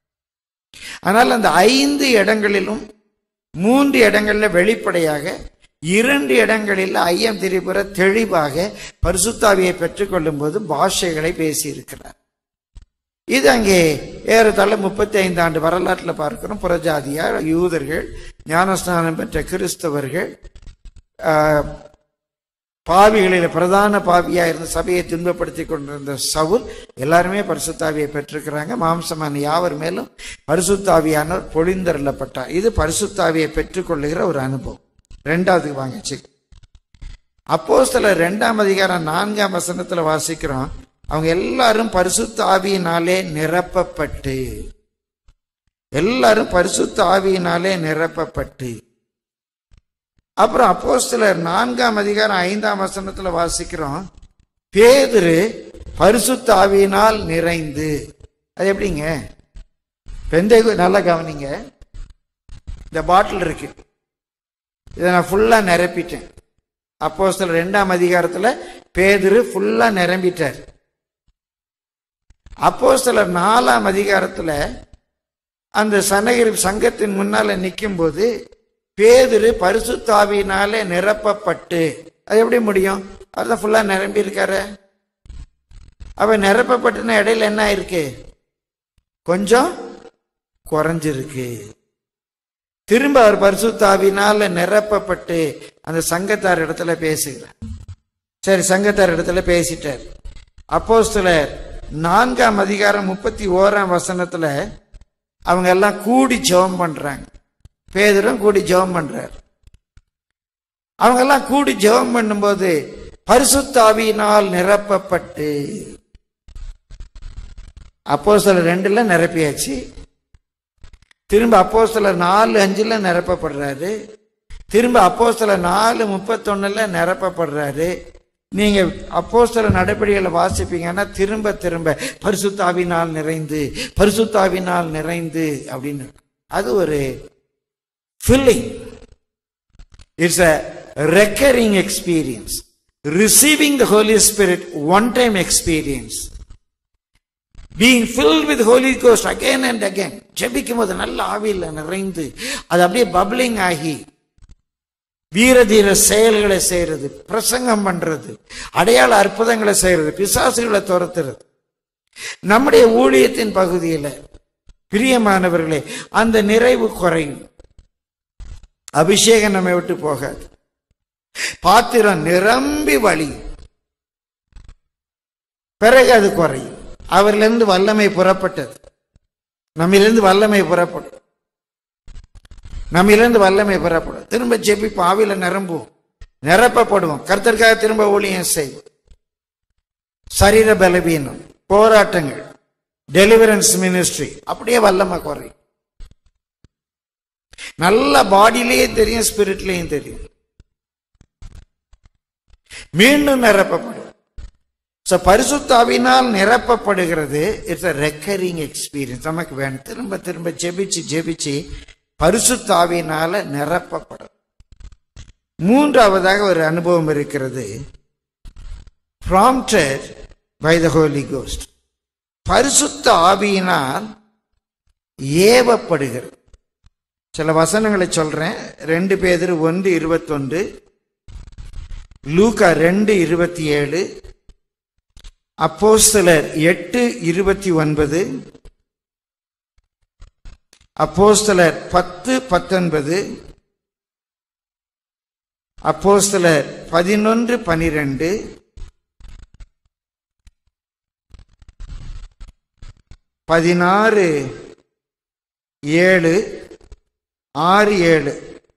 ஆனால் அந்த 5 இடங்களிலும் 3 இடங்களில் வெளிப்படையாக, 2 இடங்களில் ஐயம் திரிபுர தெளிவாக பரிசுத்த ஆவியை பெற்றுக்கொள்ளும் போது பாஷைகளை பேசியிருக்கிறார். இது அங்கே ஏறத்தாழ 35 ஆண்டு வரலாற்றில் பார்க்கிறோம். புறஜாதியார், யூதர்கள், ஞானஸ்நானம் பெற்ற கிறிஸ்தவர்கள், பாவிகளில் பிரதான பாவியா இருந்த சபையை துன்பப்படுத்தி கொண்டிருந்த சவுல் எல்லாருமே பரிசுத்தாவியை பெற்றிருக்கிறாங்க. மாம்சமான யாவர் மேலும் பரிசுத்தாவியானவர் பொழிந்தருளப்பட்டார். இது பரிசுத்தாவியை பெற்றுக்கொள்ளுகிற ஒரு அனுபவம். ரெண்டாவதுக்கு வாங்கிச்சு. அப்போஸ்தலர் 2ஆம் அதிகாரம் 4ஆம் வசனத்துல வாசிக்கிறோம், அவங்க எல்லாரும் பரிசுத்த ஆவியினாலே நிரப்பப்பட்டு, எல்லாரும் பரிசுத்த ஆவியினாலே நிரப்பப்பட்டு. அப்புறம் அப்போஸ்தலர் 4ஆம் அதிகாரம் 5ஆம் வசனத்துல வாசிக்கிறோம், பேதுரு பரிசுத்த ஆவியினால் நிறைந்து. அது எப்படிங்க? நல்லா கவனிங்க, இந்த பாட்டில் இருக்கு, இதை நான் ஃபுல்லா நிரப்பிட்டேன். அப்போஸ்தலர் 2ஆம் அதிகாரத்துல பேதுரு ஃபுல்லா நிரம்பிட்டார். அப்போஸ்தலர் 4ஆம் அதிகாரத்துல அந்த சங்கத்தின் முன்னால நிற்கும் போது பேதுரு பரிசுத்த ஆவியினாலே நிரப்பப்பட்டு. அது எப்படி முடியும்? அதுதான் ஃபுல்லா நிரம்பி இருக்காரு. அவ நிரப்பப்பட்டுன இடையில என்ன இருக்கு? கொஞ்சம் குறைஞ்சிருக்கு. திரும்ப அவர் பரிசுத்த ஆவியினால நிரப்பப்பட்டு அந்த சங்கத்தார் இடத்துல பேசுகிறார். சரி, சங்கத்தார் இடத்துல பேசிட்டார். அப்போஸ்தலர் 4ஆம் அதிகாரம் 31ஆம் வசனத்துல அவங்க எல்லாம் கூடி ஜெபம் பண்றாங்க. பேதுரும் கூடி ஜெபம் பண்றார். அவங்க எல்லாம் கூடி ஜெபம் பண்ணும்போது பரிசுத்த ஆவியினால் நிரப்பப்பட்டு. அப்போஸ்தலர் 2ல நிரப்பியாச்சு. திரும்ப அப்போஸ்தலர் 4:5 நிரப்பப்படுறாரு. திரும்ப அப்போஸ்தலர் 4:31 நிரப்பப்படுறாரு. நீங்க அப்போஸ்தலர் நடபடிகளை வாசிப்பீங்கன்னா திரும்ப திரும்ப பரிசுத்த ஆவியினால் நிறைந்து, பரிசுத்த ஆவியினால் நிறைந்து அப்படின்னு. அது ஒரு filling. It's a recurring experience. Receiving the Holy Spirit, one-time experience. Being filled with Holy Ghost again and again. ஜெபிக்கும் போது நல்ல ஆவியில் நிறைந்து அது அப்படியே பப்ளிங் ஆகி வீர தீர செயல்களை செய்யறது, பிரசங்கம் பண்றது, அடையாள அற்புதங்களை செய்யறது, பிசாசுகளை துரத்துறது. நம்முடைய ஊழியத்தின் பகுதியில் பிரியமானவர்களே அந்த நிறைவு குறையும். அபிஷேகம் நம்மை விட்டு போகாது. பாத்திரம் நிரம்பி வழியும், பிறகு அது குறையும். அவரிலிருந்து வல்லமை புறப்பட்டது, நம்மிலிருந்து வல்லமை புறப்படும், நம்மிலிருந்து வல்லமை புறப்படும். திரும்ப ஜெபிப்போம், ஆவியில நிரம்புவோம், நிரப்பப்படுவோம், கர்த்தருக்காக திரும்ப ஊழியம் செய்வோம். சரீர பலவீனம், போராட்டங்கள், டெலிவரன்ஸ் மினிஸ்ட்ரி அப்படியே வல்லமை குறையும். நல்ல பாடியிலேயே தெரியும், ஸ்பிரிட்லயும் தெரியும். மீண்டும் நிரப்பப்படும். பரிசுத்த ஆவியினால் நிரப்பப்படுகிறது. It's a recurring experience. நமக்கு வேணும் திரும்ப திரும்ப ஜெபிச்சு ஜெபிச்சு பரிசுத்த ஆவியினால நிரப்பப்படும். மூன்றாவதாக ஒரு அனுபவம் இருக்கிறது, prompted by the Holy Ghost. பரிசுத்த ஆவியினால் ஏவப்படுகிறது. சில வசனங்களை சொல்றேன். 2 பேதுரு 1:21, லூக்கா 2:27, அப்போஸ்தலர் 8:29, அப்போஸ்தலர் 10:19, அப்போஸ்தலர் 11:12, பதினாறு 7 6-7,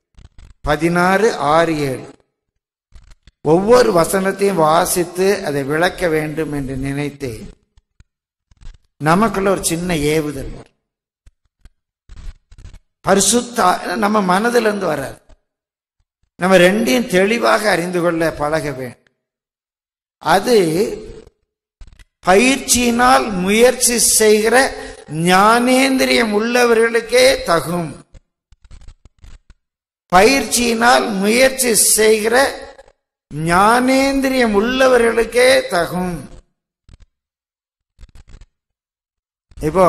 16-6-7. ஒவ்வொரு வசனத்தையும் வாசித்து அதை விளக்க வேண்டும் என்று நினைத்தேன். நமக்குள்ள ஒரு சின்ன ஏவுதல் வரும். பரிசுத்த நம்ம மனதிலிருந்து வராது. நம்ம ரெண்டையும் தெளிவாக அறிந்து கொள்ள பழக வேண்டும். அது பயிற்சியினால் முயற்சி செய்கிற ஞானேந்திரியம் உள்ளவர்களுக்கே தகும். பயிற்சியினால் முயற்சி செய்கிற ஞானேந்திரியம் உள்ளவர்களுக்கே தகும். இப்போ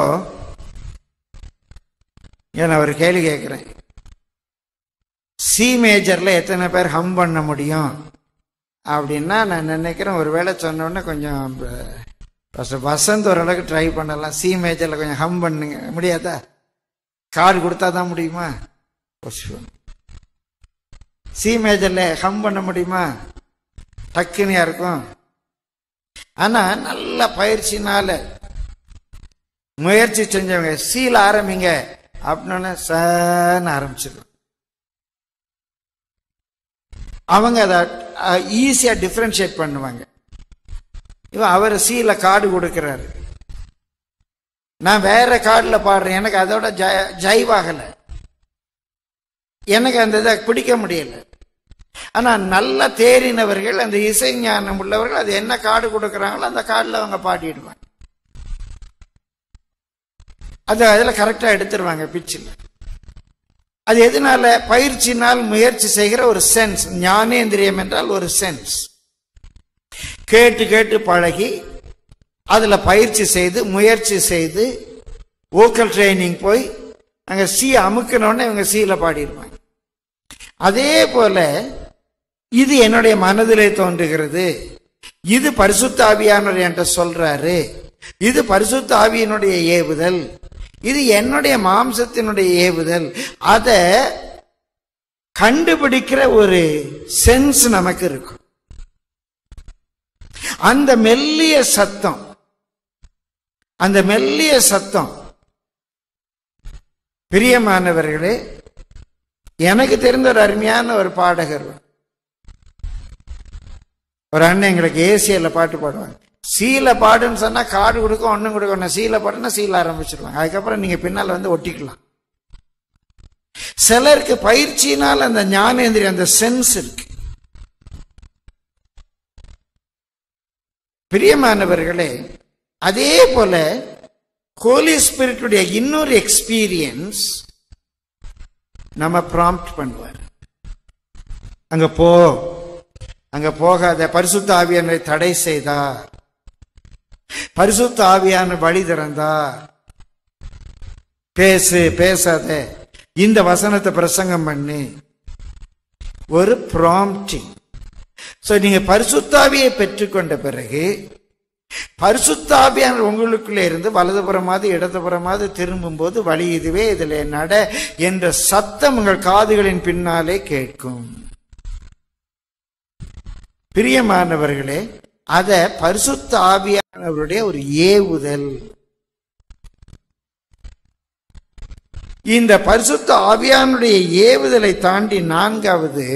நான் ஒரு கேள்வி கேட்கிறேன். சி மேஜர்ல எத்தனை பேர் ஹம் பண்ண முடியும் அப்படின்னா, நான் நினைக்கிறேன் ஒருவேளை சொன்னோடனே கொஞ்சம் வசந்த் ஓரளவுக்கு ட்ரை பண்ணலாம். சி மேஜர்ல கொஞ்சம் ஹம் பண்ணுங்க. முடியாதா? கார்டு கொடுத்தா தான் முடியுமா? சி மேஜர்ல ஹம் பண்ண முடியுமா? டக்குனியா இருக்கும். ஆனா நல்ல பயிற்சினால முயற்சி செஞ்சவங்க சீல ஆரம்பிங்க அப்படின்னு சான்னு ஆரம்பிச்சிருவாங்க. அவங்க அதை ஈஸியா டிஃபரன்ஷியேட் பண்ணுவாங்க. இவன் அவர் சீல கார்டு கொடுக்கிறாரு, நான் வேற கார்டுல பாடுறேன், எனக்கு அதோட ஜைவாகல, எனக்கு அந்த இதை பிடிக்க முடியல. ஆனா நல்ல தேறினவர்கள், அந்த இசை ஞானம் உள்ளவர்கள், அது என்ன கார்டு கொடுக்குறாங்களோ அந்த கார்டுல அவங்க பாடிடுவாங்க. அது அதில் கரெக்டா எடுத்துருவாங்க பிச்சில். அது எதனால? பயிற்சினால் முயற்சி செய்கிற ஒரு சென்ஸ். ஞானேந்திரியம் என்றால் ஒரு சென்ஸ். கேட்டு கேட்டு பழகி அதுல பயிற்சி செய்து முயற்சி செய்து வோக்கல் ட்ரைனிங் போய் அங்க சி அமுக்கணும்னு இவங்க சீல பாடிடுவாங்க. அதே போல இது என்னுடைய மனதிலே தோன்றுகிறது, இது பரிசுத்த ஆவியானவர் என்கிட்ட சொல்றாரு, இது பரிசுத்த ஆவியினுடைய ஏவுதல், இது என்னுடைய மாம்சத்தினுடைய ஏவுதல். அத கண்டுபிடிக்கிற ஒரு சென்ஸ் நமக்கு இருக்கும். அந்த மெல்லிய சத்தம், அந்த மெல்லிய சத்தம் பிரியமானவர்களே, எனக்கு தெரிந்த ஒரு அருமையான ஒரு பாடகர், ஒரு அண்ணன் எங்களுக்கு ஏசியில பாட்டு பாடுவாங்க. சீல பாடுன்னு சொன்னா காடு கொடுக்க ஒன்னும் கொடுக்க, சீல பாடுன்னா சீல ஆரம்பிச்சிருவாங்க. அதுக்கப்புறம் நீங்க பின்னால வந்து ஒட்டிக்கலாம். சிலருக்கு பயிற்சியினால் அந்த ஞானேந்திரியம், அந்த சென்ஸ் இருக்கு. பிரியமானவர்களே, அதே போல ஹோலி ஸ்பிரிட்டுடைய இன்னொரு எக்ஸ்பீரியன்ஸ் நம்ம ப்ராம்ப்ட் பண்ணுவார். அங்க போ, அங்க போகாத, பரிசுத்த ஆவியானவரை தடை செய்தார், பரிசுத்த ஆவியான வழி திறந்தார், பேசு, பேசாத, இந்த வசனத்தை பிரசங்கம் பண்ணு, ஒரு ப்ராம்ப்டிங். சோ நீங்க பரிசுத்தாவியை பெற்றுக்கொண்ட பிறகு பரிசுத்தாவியான உங்களுக்குள்ளே இருந்து வலதுபுறமாவது இடதுபுறமாவது திரும்பும் போது வழி இதுவே, இதில் நட என்ற சத்தம் உங்கள் காதுகளின் பின்னாலே கேட்கும். பிரியமானவர்களே, அத பரிசுத்த ஆவியானவருடைய ஒரு ஏவுதல். இந்த பரிசுத்த ஆவியானுடைய ஏவுதலை தாண்டி நான்காவது,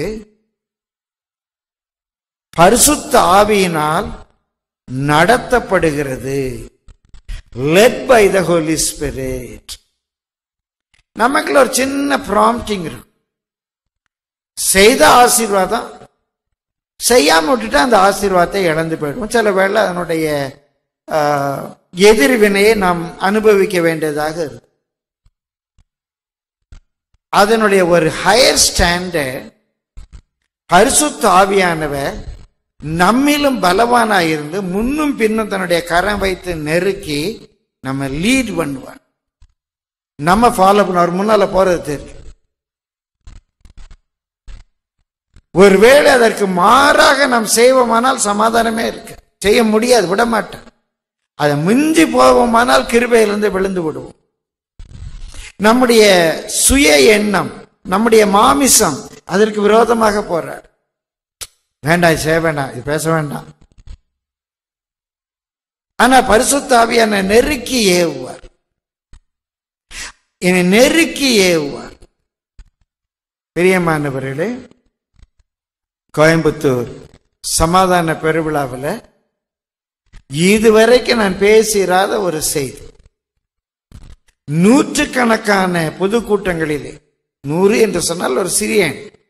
பரிசுத்த ஆவியினால் நடத்தப்படுகிறது. led by the Holy Spirit. நமக்குள்ள ஒரு சின்ன ப்ராம்ப்டிங் இருக்கும். செய்த ஆசீர்வாதம், செய்யாம விட்டுட்டு அந்த ஆசீர்வாதத்தை இழந்து போயிடும். சில வேளை அதனுடைய எதிர்வினையை நாம் அனுபவிக்க வேண்டியதாக இருக்கும். அதனுடைய ஒரு ஹையர் ஸ்டாண்டர்ட், பரிசுத்த ஆவியானவர் நம்மிலும் பலவானாயிருந்து முன்னும் பின்னும் தன்னுடைய கரம் வைத்து நெருக்கி நம்ம லீட் பண்ணுவார். நம்ம ஃபாலோ பண்ண, அவர் முன்னால போறது தெரியும். ஒருவேளை அதற்கு மாறாக நாம் செய்வோமானால் சமாதானமே இருக்கு, செய்ய முடியாது, விட மாட்டேன். அதை மிஞ்சி போவோமானால் கிருபையிலிருந்து விழுந்து விடுவோம். நம்முடைய சுய எண்ணம், நம்முடைய மாமிசம் அதற்கு விரோதமாக போறார். வேண்டாம், செய்ய வேண்டாம், இது பேச வேண்டாம். ஆனா பரிசுத்த ஆவியான நெருக்கி ஏவுவார், என்னை நெருக்கி ஏவுவார். பிரியமானவர்களே, கோயம்புத்தூர் சமாதான பெருவிழாவில் இதுவரைக்கும் நான் பேசிராத ஒரு செய்தி, நூற்றுக்கணக்கான பொதுக்கூட்டங்களிலே, 100 என்று சொன்னால் ஒரு சிறிய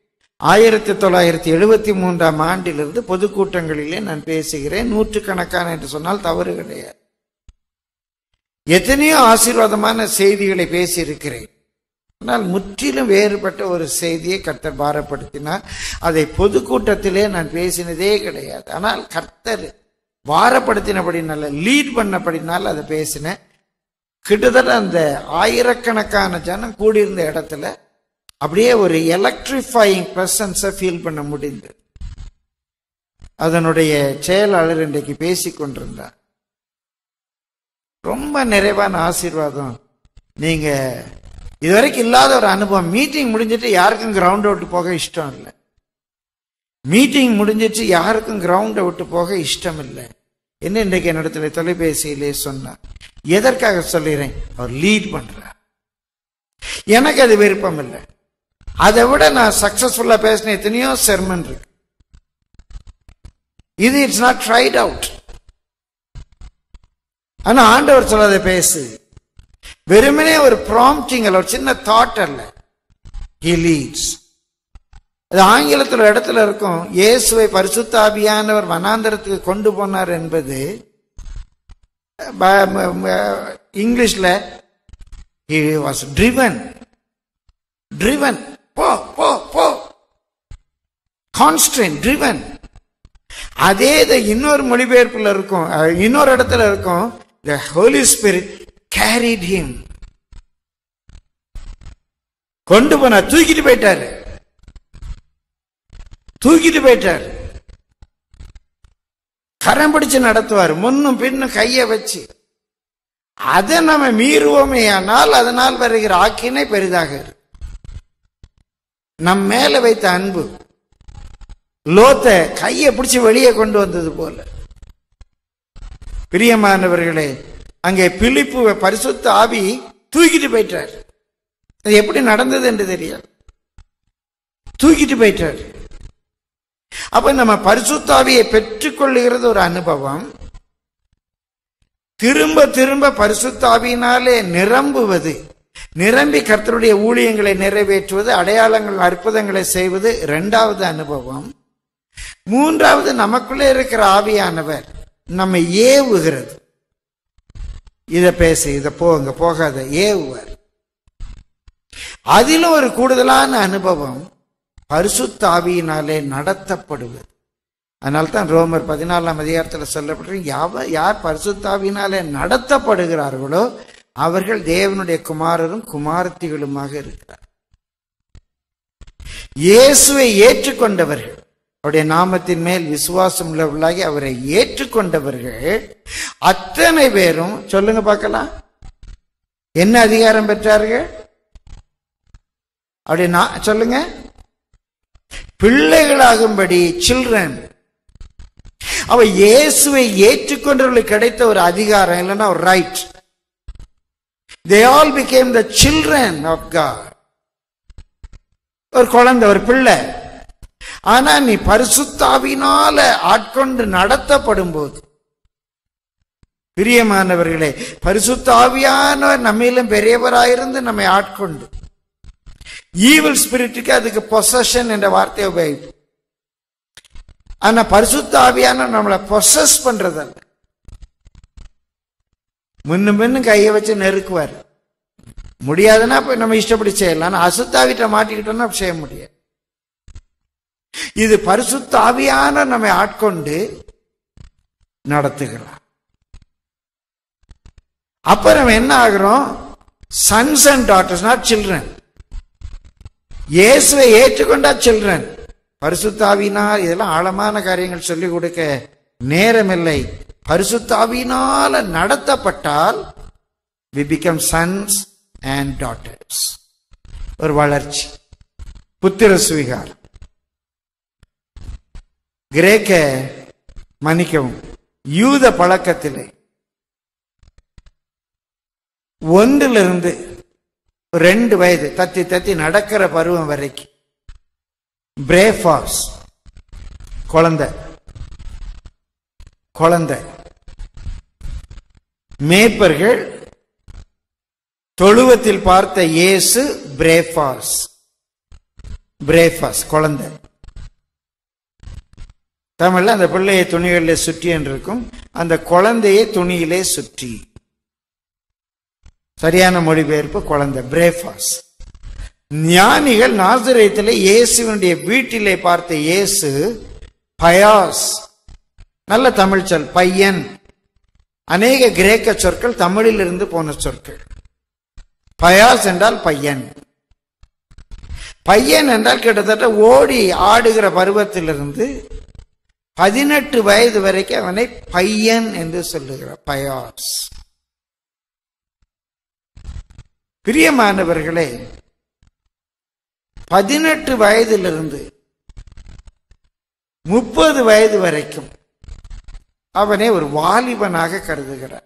1973ஆம் ஆண்டிலிருந்து பொதுக்கூட்டங்களிலே நான் பேசுகிறேன். நூற்றுக்கணக்கான என்று சொன்னால் தவறு கிடையாது. எத்தனையோ ஆசீர்வாதமான செய்திகளை பேசியிருக்கிறேன். ஆனால் முற்றிலும் வேறுபட்ட ஒரு செய்தியை கர்த்தர் பாரப்படுத்தினார். அதை பொதுக்கூட்டத்திலே நான் பேசினதே கிடையாது. ஆனால் கர்த்தர் பாரப்படுத்தினபடினால, லீட் பண்ணபடினால அதை பேசினேன். கிட்டத்தட்ட அந்த ஆயிரக்கணக்கான ஜனம் கூடியிருந்த இடத்துல அப்படியே ஒரு எலக்ட்ரிஃபையிங் பிரசன்ஸை ஃபீல் பண்ண முடிந்தது. அதனுடைய செயலாளர் இன்றைக்கு பேசிக் கொண்டிருந்தார். ரொம்ப நிறைவான ஆசீர்வாதம். நீங்க இதுவரைக்கும் இல்லாத ஒரு அனுபவம். மீட்டிங் முடிஞ்சிட்டு யாருக்கும் கிரவுண்ட் அவுட் போக இஷ்டம் இல்லை. மீட்டிங் முடிஞ்சிச்சு, யாருக்கும் கிரவுண்டை விட்டு போக இஷ்டம் இல்லை. என்ன இன்றைக்கு என்னிடத்துல தொலைபேசியிலே சொன்னார். எதற்காக சொல்லிடுறேன், அவர் லீட் பண்றார். எனக்கு அது விருப்பம் இல்லை. அதை விட நான் சக்சஸ்ஃபுல்லா பேசின எத்தனையோ செர்மன் இருக்கு. இது இட்ஸ் நாட் ட்ரைட் அவுட். ஆனா ஆண்டவர் சொல்லாத பேசு. வெறுமனே ஒரு ப்ராம்ப்டிங் அல்ல, ஒரு சின்ன தாட் அல்ல. He leads. அது ஆங்கிலத்தில் இடத்துல இருக்கும். இயேசுவை பரிசுத்த ஆவியானவர் வனாந்தரத்துக்கு கொண்டு போனார் என்பது இங்கிலீஷ்ல he was driven. போ போ போ, கான்ஸ்டன்ட் driven. அதே இன்னொரு மொழிபெயர்ப்புல இருக்கும், இன்னொரு இடத்துல இருக்கும், the Holy Spirit carried him. கொண்டு போனார், தூக்கிட்டு போயிட்டாரு. கரம் பிடிச்சு நடத்துவார், முன்னும் பின்னும் கைய வச்சு. அதை நம்ம மீறுவோமே ஆனால் அதனால் வருகிற ஆக்கினை பெரிதாக இருக்கு. நம் மேல வைத்த அன்பு லோத்த கையை பிடிச்சு வெளியே கொண்டு வந்தது போல. பிரியமானவர்களே, அங்கே பிலிப்பு பரிசுத்த ஆவி தூக்கிட்டு போயிட்டார். அது எப்படி நடந்தது என்று தெரியாது, தூக்கிட்டு போயிட்டார். அப்ப நம்ம பரிசுத்த ஆவியை பெற்றுக்கொள்ளுகிறது ஒரு அனுபவம். திரும்ப திரும்ப பரிசுத்த ஆவியினாலே நிரம்புவது, நிரம்பி கர்த்தருடைய ஊழியங்களை நிறைவேற்றுவது, அடையாளங்கள் அற்புதங்களை செய்வது இரண்டாவது அனுபவம். மூன்றாவது, நமக்குள்ளே இருக்கிற ஆவியானவர் நம்மை ஏவுகிறது. இத பேசு, இத போங்க, போகாத, ஏவுவார். அதிலும் ஒரு கூடுதலான அனுபவம் பரிசுத்த ஆவியினாலே நடத்தப்படுவது. அதனால்தான் ரோமர் 14ஆம் அதிகாரத்தில் சொல்லப்பட்டிருக்கு, யார் பரிசுத்த ஆவியினாலே நடத்தப்படுகிறார்களோ அவர்கள் தேவனுடைய குமாரரும் குமாரத்திகளுமாக இருக்கிறார். இயேசுவை ஏற்றுக்கொண்டவர்கள், அவருடைய நாமத்தின் மேல் விசுவாசம் உள்ளவர்களாகி அவரை ஏற்றுக்கொண்டவர்கள் அத்தனை பேரும், சொல்லுங்க பார்க்கலாம், என்ன அதிகாரம் பெற்றார்கள்? அப்படி சொல்லுங்க, பிள்ளைகளாகும்படி, சில்ட்ரன். அவ இயேசுவை ஏற்றுக்கொண்டவர்களுக்கு கிடைத்த ஒரு அதிகாரம், இல்லைன்னா ஒரு right. They all became the children of God. ஒரு குழந்தை, ஒரு பிள்ளை. ஆனா நீ பரிசுத்த ஆவியினால ஆட்கொண்டு நடத்தப்படும் போது, பிரியமானவர்களே, பரிசுத்த ஆவியானவர் நம்மிலும் பெரியவராயிருந்து நம்மை ஆட்கொண்டு, ஈவில் ஸ்பிரிட்டுக்கு அதுக்கு பொசஷன் என்ற வார்த்தையை உபயோகிப்போம். ஆனா பரிசுத்த ஆவியானவர் நம்மளை பொசஸ் பண்றதல்ல. முன்னும் பின்னும் கையை வச்சு நெருக்குவார். முடியாதுன்னா நம்ம இஷ்டப்படி செய்யலாம். ஆனா அசுத்தாவிட்ட மாட்டிக்கிட்டோம்னா செய்ய முடியாது. இது பரிசுத்த ஆவியானவர் நம்மை ஆட்கொண்டு நடத்துகிறார். அப்ப நம்ம என்ன ஆகிறோம்? Sons and daughters, not children. இயேசுவை ஏற்றுக்கொண்டா சில்ட்ரன். பரிசுத்த ஆவியினால் இதெல்லாம் ஆழமான காரியங்கள் சொல்லிக் கொடுக்க நேரமில்லை. பரிசுத்த ஆவியினால நடத்தப்பட்டால் we become sons and daughters. ஒரு வளர்ச்சி, புத்திர சுவிகாரம். கிரேக்க, மன்னிக்கவும், யூத பழக்கத்திலே 1 to 2 வயது தத்தி தத்தி நடக்கிற பருவம் வரைக்கும் பிரேஃபாஸ், குழந்தை. மேய்ப்பர்கள் தொழுவத்தில் பார்த்த இயேசு பிரேஃபாஸ், குழந்தை. தமிழ்ல அந்த பிள்ளையை துணிகளிலே சுற்றி என்றிருக்கும், அந்த குழந்தையை துணியிலே சுற்றி. சரியான மொழிபெயர்ப்பு குழந்தை, பிரேஃபாஸ். ஞானிகள் நாசரேத்திலே இயேசுவினுடைய வீட்டிலே பார்த்த இயேசு பயாஸ், நல்ல தமிழ் சொல், பையன். அநேக கிரேக்க சொற்கள் தமிழில் இருந்து போன சொற்கள். பயாஸ் என்றால் பையன். பையன் என்றால் கிட்டத்தட்ட ஓடி ஆடுகிற பருவத்திலிருந்து 18 வயது வரைக்கும் அவனை பையன் என்று சொல்லுகிறார், பயாஸ். பிரியமானவர்களே, 18 வயதிலிருந்து 30 வயது வரைக்கும் அவனை ஒரு வாலிபனாக கருதுகிறார்.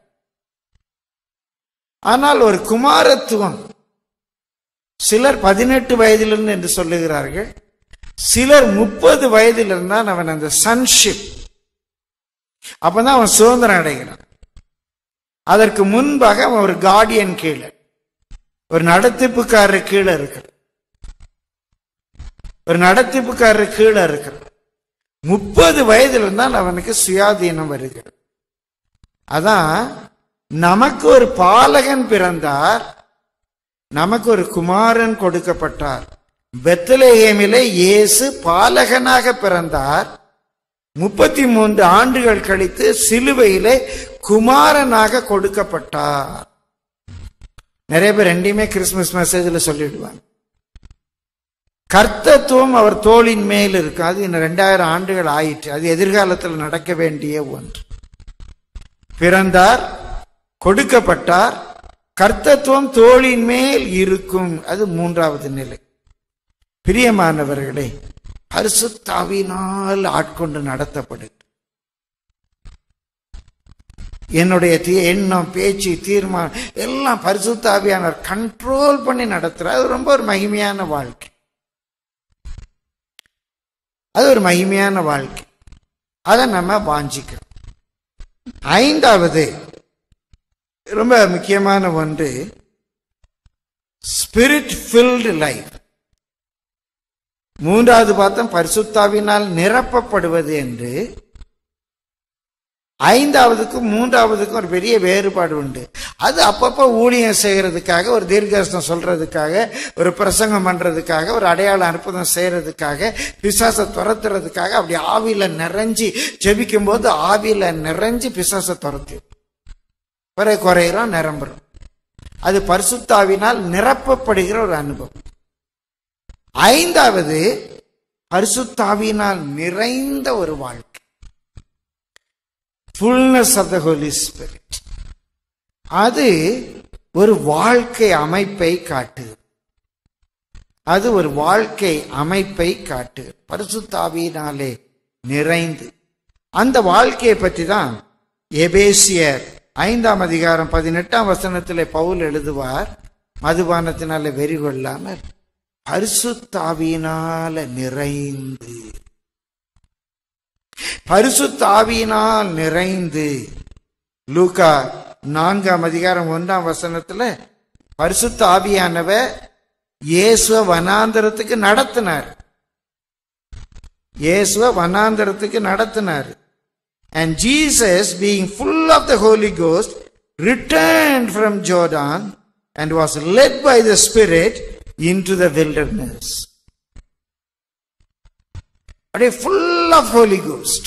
ஆனால் ஒரு குமாரத்துவம், சிலர் 18 வயதிலிருந்து என்று சொல்லுகிறார்கள், சிலர் 30 வயதிலிருந்து அவன் அந்த சன்ஷிப், அப்பதான் அவன் சுதந்திரம் அடைகிறான். அதற்கு முன்பாக அவன் ஒரு கார்டியன் கீழே, ஒரு நடத்திப்புக்காரர் கீழே இருக்கிறான். 30 வயதில் இருந்தால் அவனுக்கு சுயாதீனம் வருகிறது. அதான் நமக்கு ஒரு பாலகன் பிறந்தார், நமக்கு ஒரு குமாரன் கொடுக்கப்பட்டார். பெத்லகேமிலே இயேசு பாலகனாக பிறந்தார். 33 ஆண்டுகள் கழித்து சிலுவையிலே குமாரனாக கொடுக்கப்பட்டார். நிறைய பேர் ரெண்டையுமே கிறிஸ்துமஸ் மெசேஜ்ல சொல்லிடுவாங்க. கர்த்தத்துவம் அவர் தோளின் மேல் இருக்கு. அது இன்னும் 2000 ஆண்டுகள் ஆயிற்று. அது எதிர்காலத்தில் நடக்க வேண்டிய ஒன்று. பிறந்தார், கொடுக்கப்பட்டார், கர்த்தத்துவம் தோளின் மேல் இருக்கும். அது 3வது நிலை. பிரியமானவர்களே, பரிசுத்த ஆவியினால் ஆட்கொண்டு நடத்தப்படு. என்னுடைய எண்ணம், பேச்சு, தீர்மானம் எல்லாம் பரிசுத்த ஆவியானவர் கண்ட்ரோல் பண்ணி நடத்துறார். அது ரொம்ப ஒரு மகிமையான வாழ்க்கை. அது ஒரு மகிமையான வாழ்க்கை. அதை நம்ம வாஞ்சிக்கிறோம். 5வது ரொம்ப முக்கியமான ஒன்று, ஸ்பிரிட் ஃபில்டு லைஃப். 3வது பார்த்தோம் பரிசுத்தாவினால் நிரப்பப்படுவது என்று. 5வதுக்கும் 3வதுக்கும் ஒரு பெரிய வேறுபாடு உண்டு. அது அப்பப்போ ஊழியம் செய்யறதுக்காக, ஒரு தீர்க்கதரிசனம் சொல்றதுக்காக, ஒரு பிரசங்கம் பண்றதுக்காக, ஒரு அடையாள அற்புதம் செய்யறதுக்காக, பிசாசை துரத்துறதுக்காக அப்படி ஆவியில நிறைஞ்சி ஜெபிக்கும் போது ஆவியில நிறைஞ்சி பிசாசை துரத்து குறைகிறோம், நிரம்புறோம். அது பரிசுத்தாவினால் நிரப்பப்படுகிற ஒரு அனுபவம். 5வது பரிசுத்தாவினால் நிறைந்த ஒரு வாழ்க்கை, fullness of the Holy Spirit. அது ஒரு வாழ்க்கை அமைப்பை காட்டு. அது ஒரு வாழ்க்கை அமைப்பை காட்டு. பரிசுத்தாவியினாலே நிறைந்து அந்த வாழ்க்கையை பற்றி தான் எபேசியர் 5ஆம் அதிகாரம் 18ஆம் வசனத்திலே பவுல் எழுதுவார். மதுபானத்தினால வெறி கொள்ளாமல் பரிசுத்தாவியினால நிறைந்து, பரிசுத்தாவியினால் நிறைந்து. லூக்கா 4ஆம் அதிகாரம் 1ஆம் வசனத்துல பரிசுத்த ஆவியானவர் இயேசுவ வனாந்தரத்துக்கு நடத்தினார். இயேசுவ வனாந்தரத்துக்கு நடத்தினார். And Jesus, being full of the Holy Ghost, returned from Jordan and was led by the Spirit into the wilderness. Full of Holy Ghost.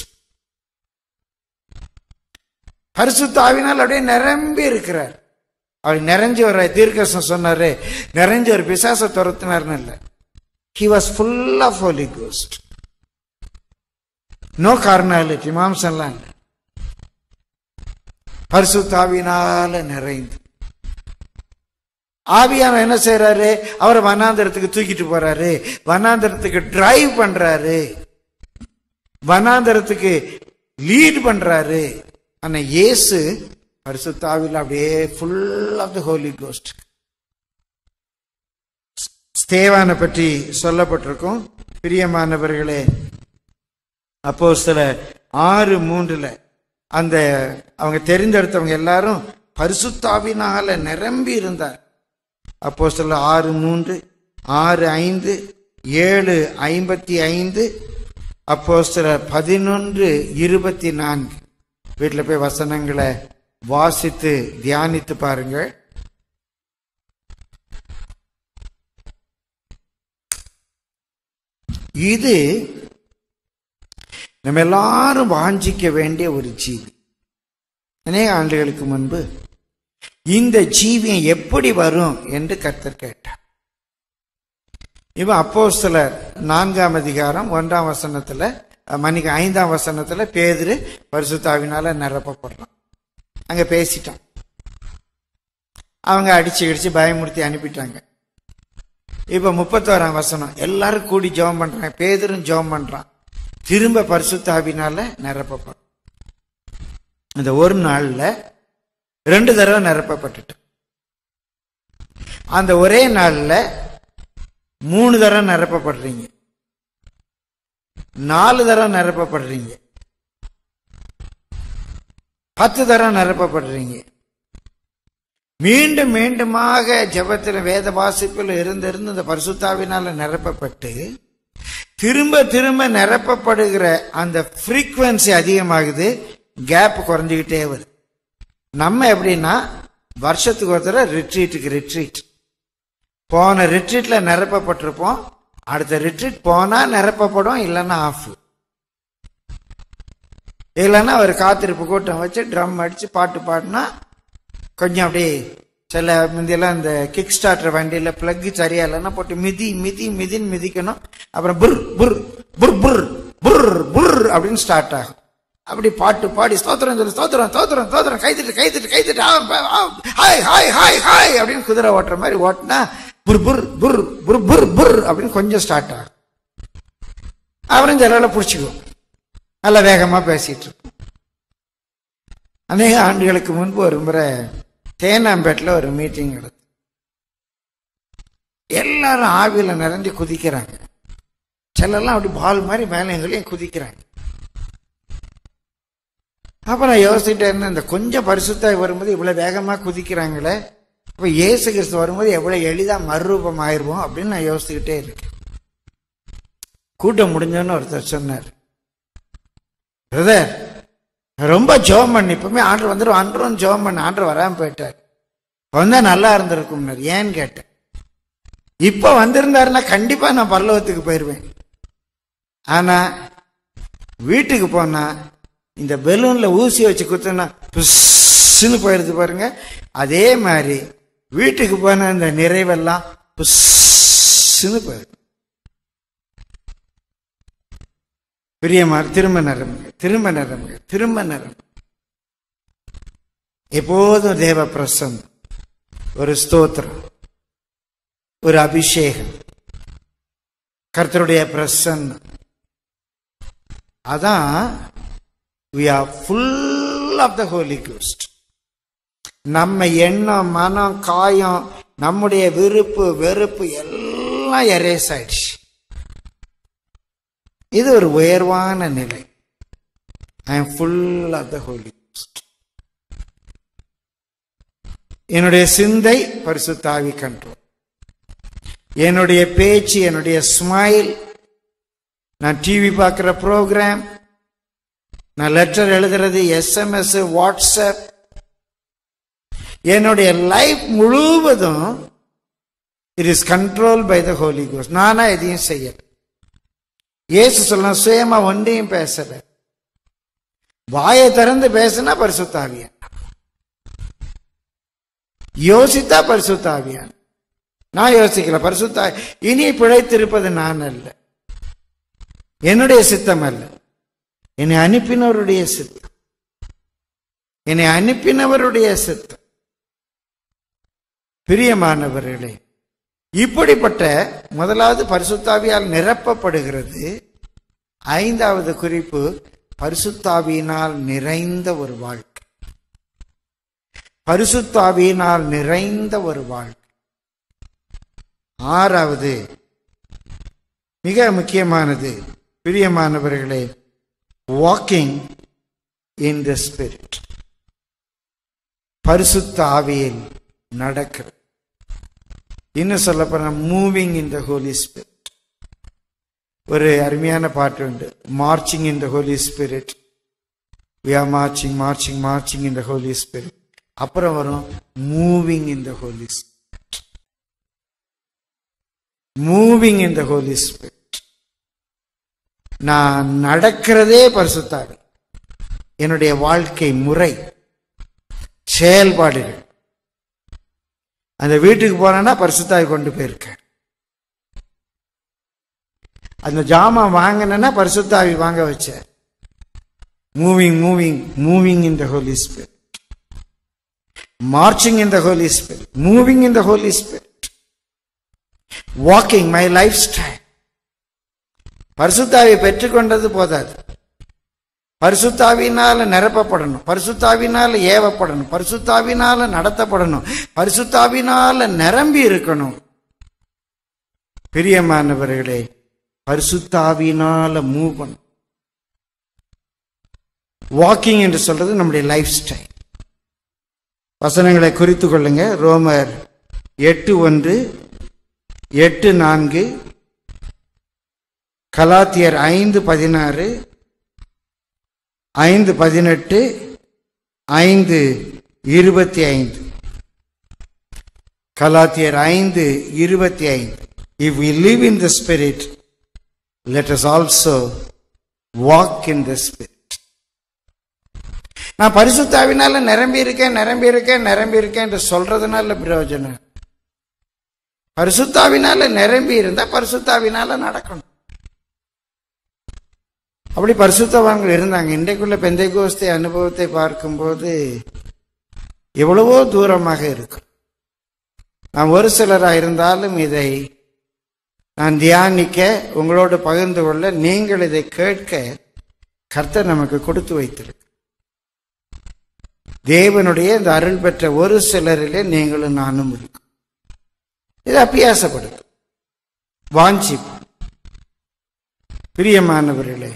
பரிசுத்த ஆவியினால் அப்படியே நிரம்பி இருக்கிறார். அவர் நிறைஞ்சு ஒரு தீர்க்கதரிசனம் சொன்னாரு, நிறைஞ்சு ஒரு பிசாசை துரத்தினார்னு இல்லை. He was full of Holy Ghost. No carnality, மாம்சம்லாம் இல்லை. பரிசுத்த ஆவியினால நிறைந்து. ஆவியானவர் என்ன செய்யறாரு? அவரை வனாந்தரத்துக்கு தூக்கிட்டு போறாரு, வனாந்தரத்துக்கு டிரைவ் பண்றாரு, வனாந்தரத்துக்கு லீட் பண்றாரு. ஆனா இயேசு பரிசுத்த ஆவியில அப்படியே full of the Holy Ghost. ஸ்தேவானை பற்றி சொல்லப்பட்டிருக்கும். பிரியமானவர்களே, அப்போஸ்தலர் 6:3 அந்த அவங்க தெரிந்தெடுத்தவங்க எல்லாரும் பரிசுத்த ஆவியினால நிரம்பி இருந்தார். அப்போஸ்தலர் 6:3, 6:5, 7:55, அப்போஸ்தலர் 11:24. வீட்டில் போய் வசனங்களை வாசித்து தியானித்து பாருங்கள். இது நம்ம எல்லாரும் வாஞ்சிக்க வேண்டிய ஒரு ஜீவி. அநேக ஆண்டுகளுக்கு முன்பு இந்த ஜீவியம் எப்படி வரும் என்று கர்த்தர் கேட்டார். இவன் அப்போஸ்தலர் 4ஆம் அதிகாரம் 1ஆம் வசனத்துல, 5ஆம் வசனத்துல பேதுரு பரிசுத்த ஆவியினால நிரப்பப்படுறான். அங்க பேசிட்டான். அவங்க அடிச்சு பயமுறுத்தி அனுப்பிட்டாங்க. இப்ப 31ஆம் வசனம், எல்லாரும் கூடி ஜெபம் பண்றாங்க. பேதுரும் ஜெபம் பண்றான். திரும்ப பரிசுத்தாவினால நிரப்பப்படும். இந்த ஒரு நாள்ல 2 தடவை நிரப்பப்பட்டுட்டு, அந்த ஒரே நாள்ல 3 தடவை நிரப்பப்படுறீங்க, 4 தடவை நிரப்பப்படுறீங்க, 10 தடவை நிரப்பப்படுறீங்க. மீண்டும் மீண்டுமாக ஜெபத்தில் வேத வாசிப்பில் இருந்து இந்த பரிசுத்தாவினால நிரப்பப்பட்டு திரும்ப திரும்ப நிரப்பப்படுகிற அந்த ஃப்ரீக்வன்சி அதிகமாகுது, கேப் குறைஞ்சிக்கிட்டே வருது. நம்ம எப்படின்னா வருஷத்துக்கு ஒருத்தர ரிட்ரீட் போன ரிட்ரீட்ல நிரப்பப்பட்டிருப்போம், அடுத்த ரிட்ரீட் போனா நிரப்பப்படும், இல்லைன்னா ஆஃப். இல்லைன்னா ஒரு காத்திருப்பு கூட்டம் வச்சு ட்ரம் அடிச்சு பாட்டு பாடினா கொஞ்சம் அப்படியே சில முந்தியெல்லாம் இந்த கிக் ஸ்டார்டர் வண்டியில் பிளக்கு சரியா இல்லைன்னா போட்டு மிதின்னு மிதிக்கணும். அப்புறம் புர் புர் புர் புர் புர் புர் அப்படின்னு ஸ்டார்ட் ஆகும். அப்படி பாட்டு பாடி ஸ்தோத்திரம் சொல்லி ஸ்தோத்திரம் ஸ்தோத்திரம் ஸ்தோத்திரம் கைத்திட்டு ஹாய் ஹாய் ஹாய் ஹாய் அப்படின்னு குதிரை ஓட்டுற மாதிரி ஓட்டினா புர் புர் புர் புர் புர் புர் அப்படின்னு கொஞ்சம் ஸ்டார்ட் ஆகும். அப்புறம் ஜெரால பிடிச்சிக்குவோம், நல்லா வேகமாக பேசிட்டு இருக்கோம். அநேக ஆண்டுகளுக்கு முன்பு ஒரு முறை தேனாம்பேட்டில் ஒரு மீட்டிங் நடக்குது. எல்லாரும் ஆவியில நிறைஞ்சு குதிக்கிறாங்க, சிலர்லாம் அப்படி பால் மாதிரி மேலே எங்களையும் குதிக்கிறாங்க. அப்ப நான் யோசிச்சுட்டே இருந்தேன், இந்த கொஞ்சம் பரிசுத்தாய் வரும்போது இவ்வளவு வேகமா குதிக்கிறாங்களே, அப்ப இயேசு கிறிஸ்து வரும்போது எவ்வளவு எளிதா மறுரூபம் ஆயிருவோம் அப்படின்னு நான் யோசிச்சுக்கிட்டே இருக்கேன். கூட்டம் முடிஞ்சோன்னு ஒருத்தர் சொன்னார், பிரதர் ரொம்ப ஜோம் பண்ணி இப்பவுமே ஆண்டர் வந்துடும் ஆண்டரும் ஜோம் பண்ண, ஆண்டர் வராம போயிட்டார், வந்தா நல்லா இருந்திருக்கும். ஏன்னு கேட்டேன். இப்ப வந்திருந்தாருன்னா கண்டிப்பா நான் பரலோகத்துக்கு போயிருவேன். ஆனா வீட்டுக்கு போனா இந்த பெலூன்ல ஊசி வச்சு குத்துனா புஷ்ன்னு போயிருது பாருங்க, அதே மாதிரி வீட்டுக்கு போன இந்த நிறைவெல்லாம் புஷ்ன்னு போயிருக்கு. பிரியமார் திரும்ப நிரம்புங்க. எப்போதும் தேவ பிரசன்னம், ஒரு ஸ்தோத்திரம், ஒரு அபிஷேகம், கர்த்தருடைய பிரசன்னம், அதான் we are full of the Holy Ghost. நம்ம எண்ணம், மனம், காயம், நம்முடைய விருப்பு வெறுப்பு எல்லாம் எரேஸ் ஆயிடுச்சு. இது ஒரு உயர்வான நிலை. I am full of the Holy Ghost. என்னுடைய சிந்தை பரிசுத்த ஆவி கண்ட்ரோல், என்னுடைய பேச்சு, என்னுடைய ஸ்மைல், நான் டிவி பார்க்கிற ப்ரோக்ராம், நான் லெட்டர் எழுதுறது, SMS, வாட்ஸ்அப், என்னுடைய லைஃப் முழுவதும் it is control by the Holy Ghost. நானா எதையும் செய்யல. இயேசு சொல்ல சுயமா ஒன்றையும் பேசல, வாயை திறந்து பேசினா பரிசுத்த ஆவியான், யோசித்தா பரிசுத்த ஆவியான். நான் யோசிக்கல, பரிசுத்த இனி பிழைத்திருப்பது நான் அல்ல, என்னுடைய சித்தம் அல்ல, என்னை அனுப்பினவருடைய சித்தம், என்னை அனுப்பினவருடைய சித்தம். பிரியமானவர்களே, இப்படிப்பட்ட முதலாவது பரிசுத்தாவியால் நிரப்பப்படுகிறது. 5வது குறிப்பு பரிசுத்தாவியினால் நிறைந்த ஒரு வாழ்க்கை. பரிசுத்தாவியினால் நிறைந்த ஒரு வாழ்க்கை. 6வது மிக முக்கியமானது பிரியமானவர்களே, வாக்கிங் இன் தி ஸ்பிரிட். பரிசுத்த ஆவியில் நடக்கிறது. இன்னும் சொல்ல போனா moving in the Holy Spirit. ஒரு அருமையான பாட்டு உண்டு, marching in the Holy Spirit. we are marching in the Holy Spirit. அப்புறம் வரும் moving in the Holy Spirit. Moving in the Holy Spirit. நான் நடக்கிறதே பரிசுத்த ஆவி. என்னுடைய வாழ்க்கை முறை, செயல்பாடுகள். அந்த வீட்டுக்கு போனா பரிசுத்தாவி கொண்டு போயிருக்க, அந்த ஜாமான் வாங்கினா பரிசுத்தாவி வாங்க வச்ச. Moving in the Holy Spirit, marching in the Holy Spirit, moving in the Holy Spirit, walking my life style. பரிசுத்தாவியை பெற்றுக்கொண்டது போதாது, பரிசுத்தாவினால நிரப்பப்படணும், பரிசுத்தாவினால ஏவப்படணும், பரிசுத்தாவினால நடத்தப்படணும், பரிசுத்தாவினால நிரம்பி இருக்கணும். பிரியமானவர்களே, பரிசுத்தாவினால மூவ் பண்ணும். வாக்கிங் என்று சொல்றது நம்முடைய லைஃப் ஸ்டைல். வசனங்களை குறித்து கொள்ளுங்க. ரோமர் 8:1, 8:4, கலாத்தியர் 5:16, 5:18, 5:25. கலாத்தியர் 5:25. If we live in the Spirit, let us also walk in the Spirit. நான் பரிசுத்தாவினால நிரம்பி இருக்கேன் என்று சொல்றதுனால பிரயோஜனம். பரிசுத்தாவினால நிரம்பி இருந்தா பரிசுத்தாவினால நடக்கணும். அப்படி பரிசுத்தவான்கள் இருந்தாங்க. இன்றைக்குள்ள பெந்தைகோஸ்தே அனுபவத்தை பார்க்கும்போது எவ்வளவோ தூரமாக இருக்கும். நாம் ஒரு சிலராக இருந்தாலும் இதை நான் தியானிக்க, உங்களோடு பகிர்ந்து கொள்ள, நீங்கள் இதை கேட்க கர்த்தர் நமக்கு கொடுத்து வைத்திருக்கு. தேவனுடைய இந்த அருள் பெற்ற ஒரு சிலரிலே நீங்களும் நானும் இருக்கும். இது அபியாசப்படுது, வாஞ்சிப்பு. பிரியமானவர்களே,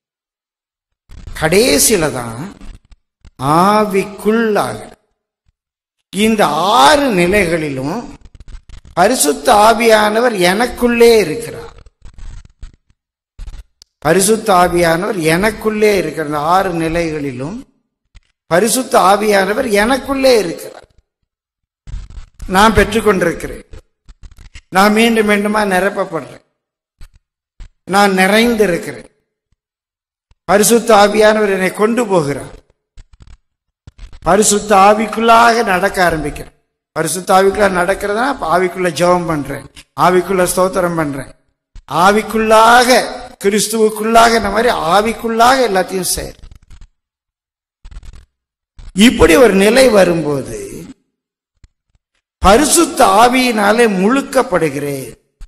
கடைசியில தான் ஆவிக்குள்ளாக இந்த 6 நிலைகளிலும் பரிசுத்த ஆவியானவர் எனக்குள்ளே இருக்கிறார். பரிசுத்த ஆவியானவர் எனக்குள்ளே இருக்கிற 6 நிலைகளிலும் பரிசுத்த ஆவியானவர் எனக்குள்ளே இருக்கிறார். நான் பெற்றுக்கொண்டிருக்கிறேன். நான் மீண்டும் மீண்டுமா நிரப்பப்படுறேன். நான் நிறைந்திருக்கிறேன். பரிசுத்த ஆவியானவர் என்னை கொண்டு போகிறார். பரிசுத்த ஆவிக்குள்ளாக நடக்க ஆரம்பிக்கிறேன். பரிசுத்த ஆவிக்குள்ளாக நடக்கிறதுனா ஆவிக்குள்ள ஜெபம் பண்றேன், ஆவிக்குள்ள ஸ்தோத்திரம் பண்றேன், ஆவிக்குள்ளாக கிறிஸ்துவுக்குள்ளாக இந்த மாதிரி ஆவிக்குள்ளாக எல்லாத்தையும் செய்றேன். இப்படி ஒரு நிலை வரும்போது பரிசுத்த ஆவியினாலே முழுக்கப்படுகிறேன்.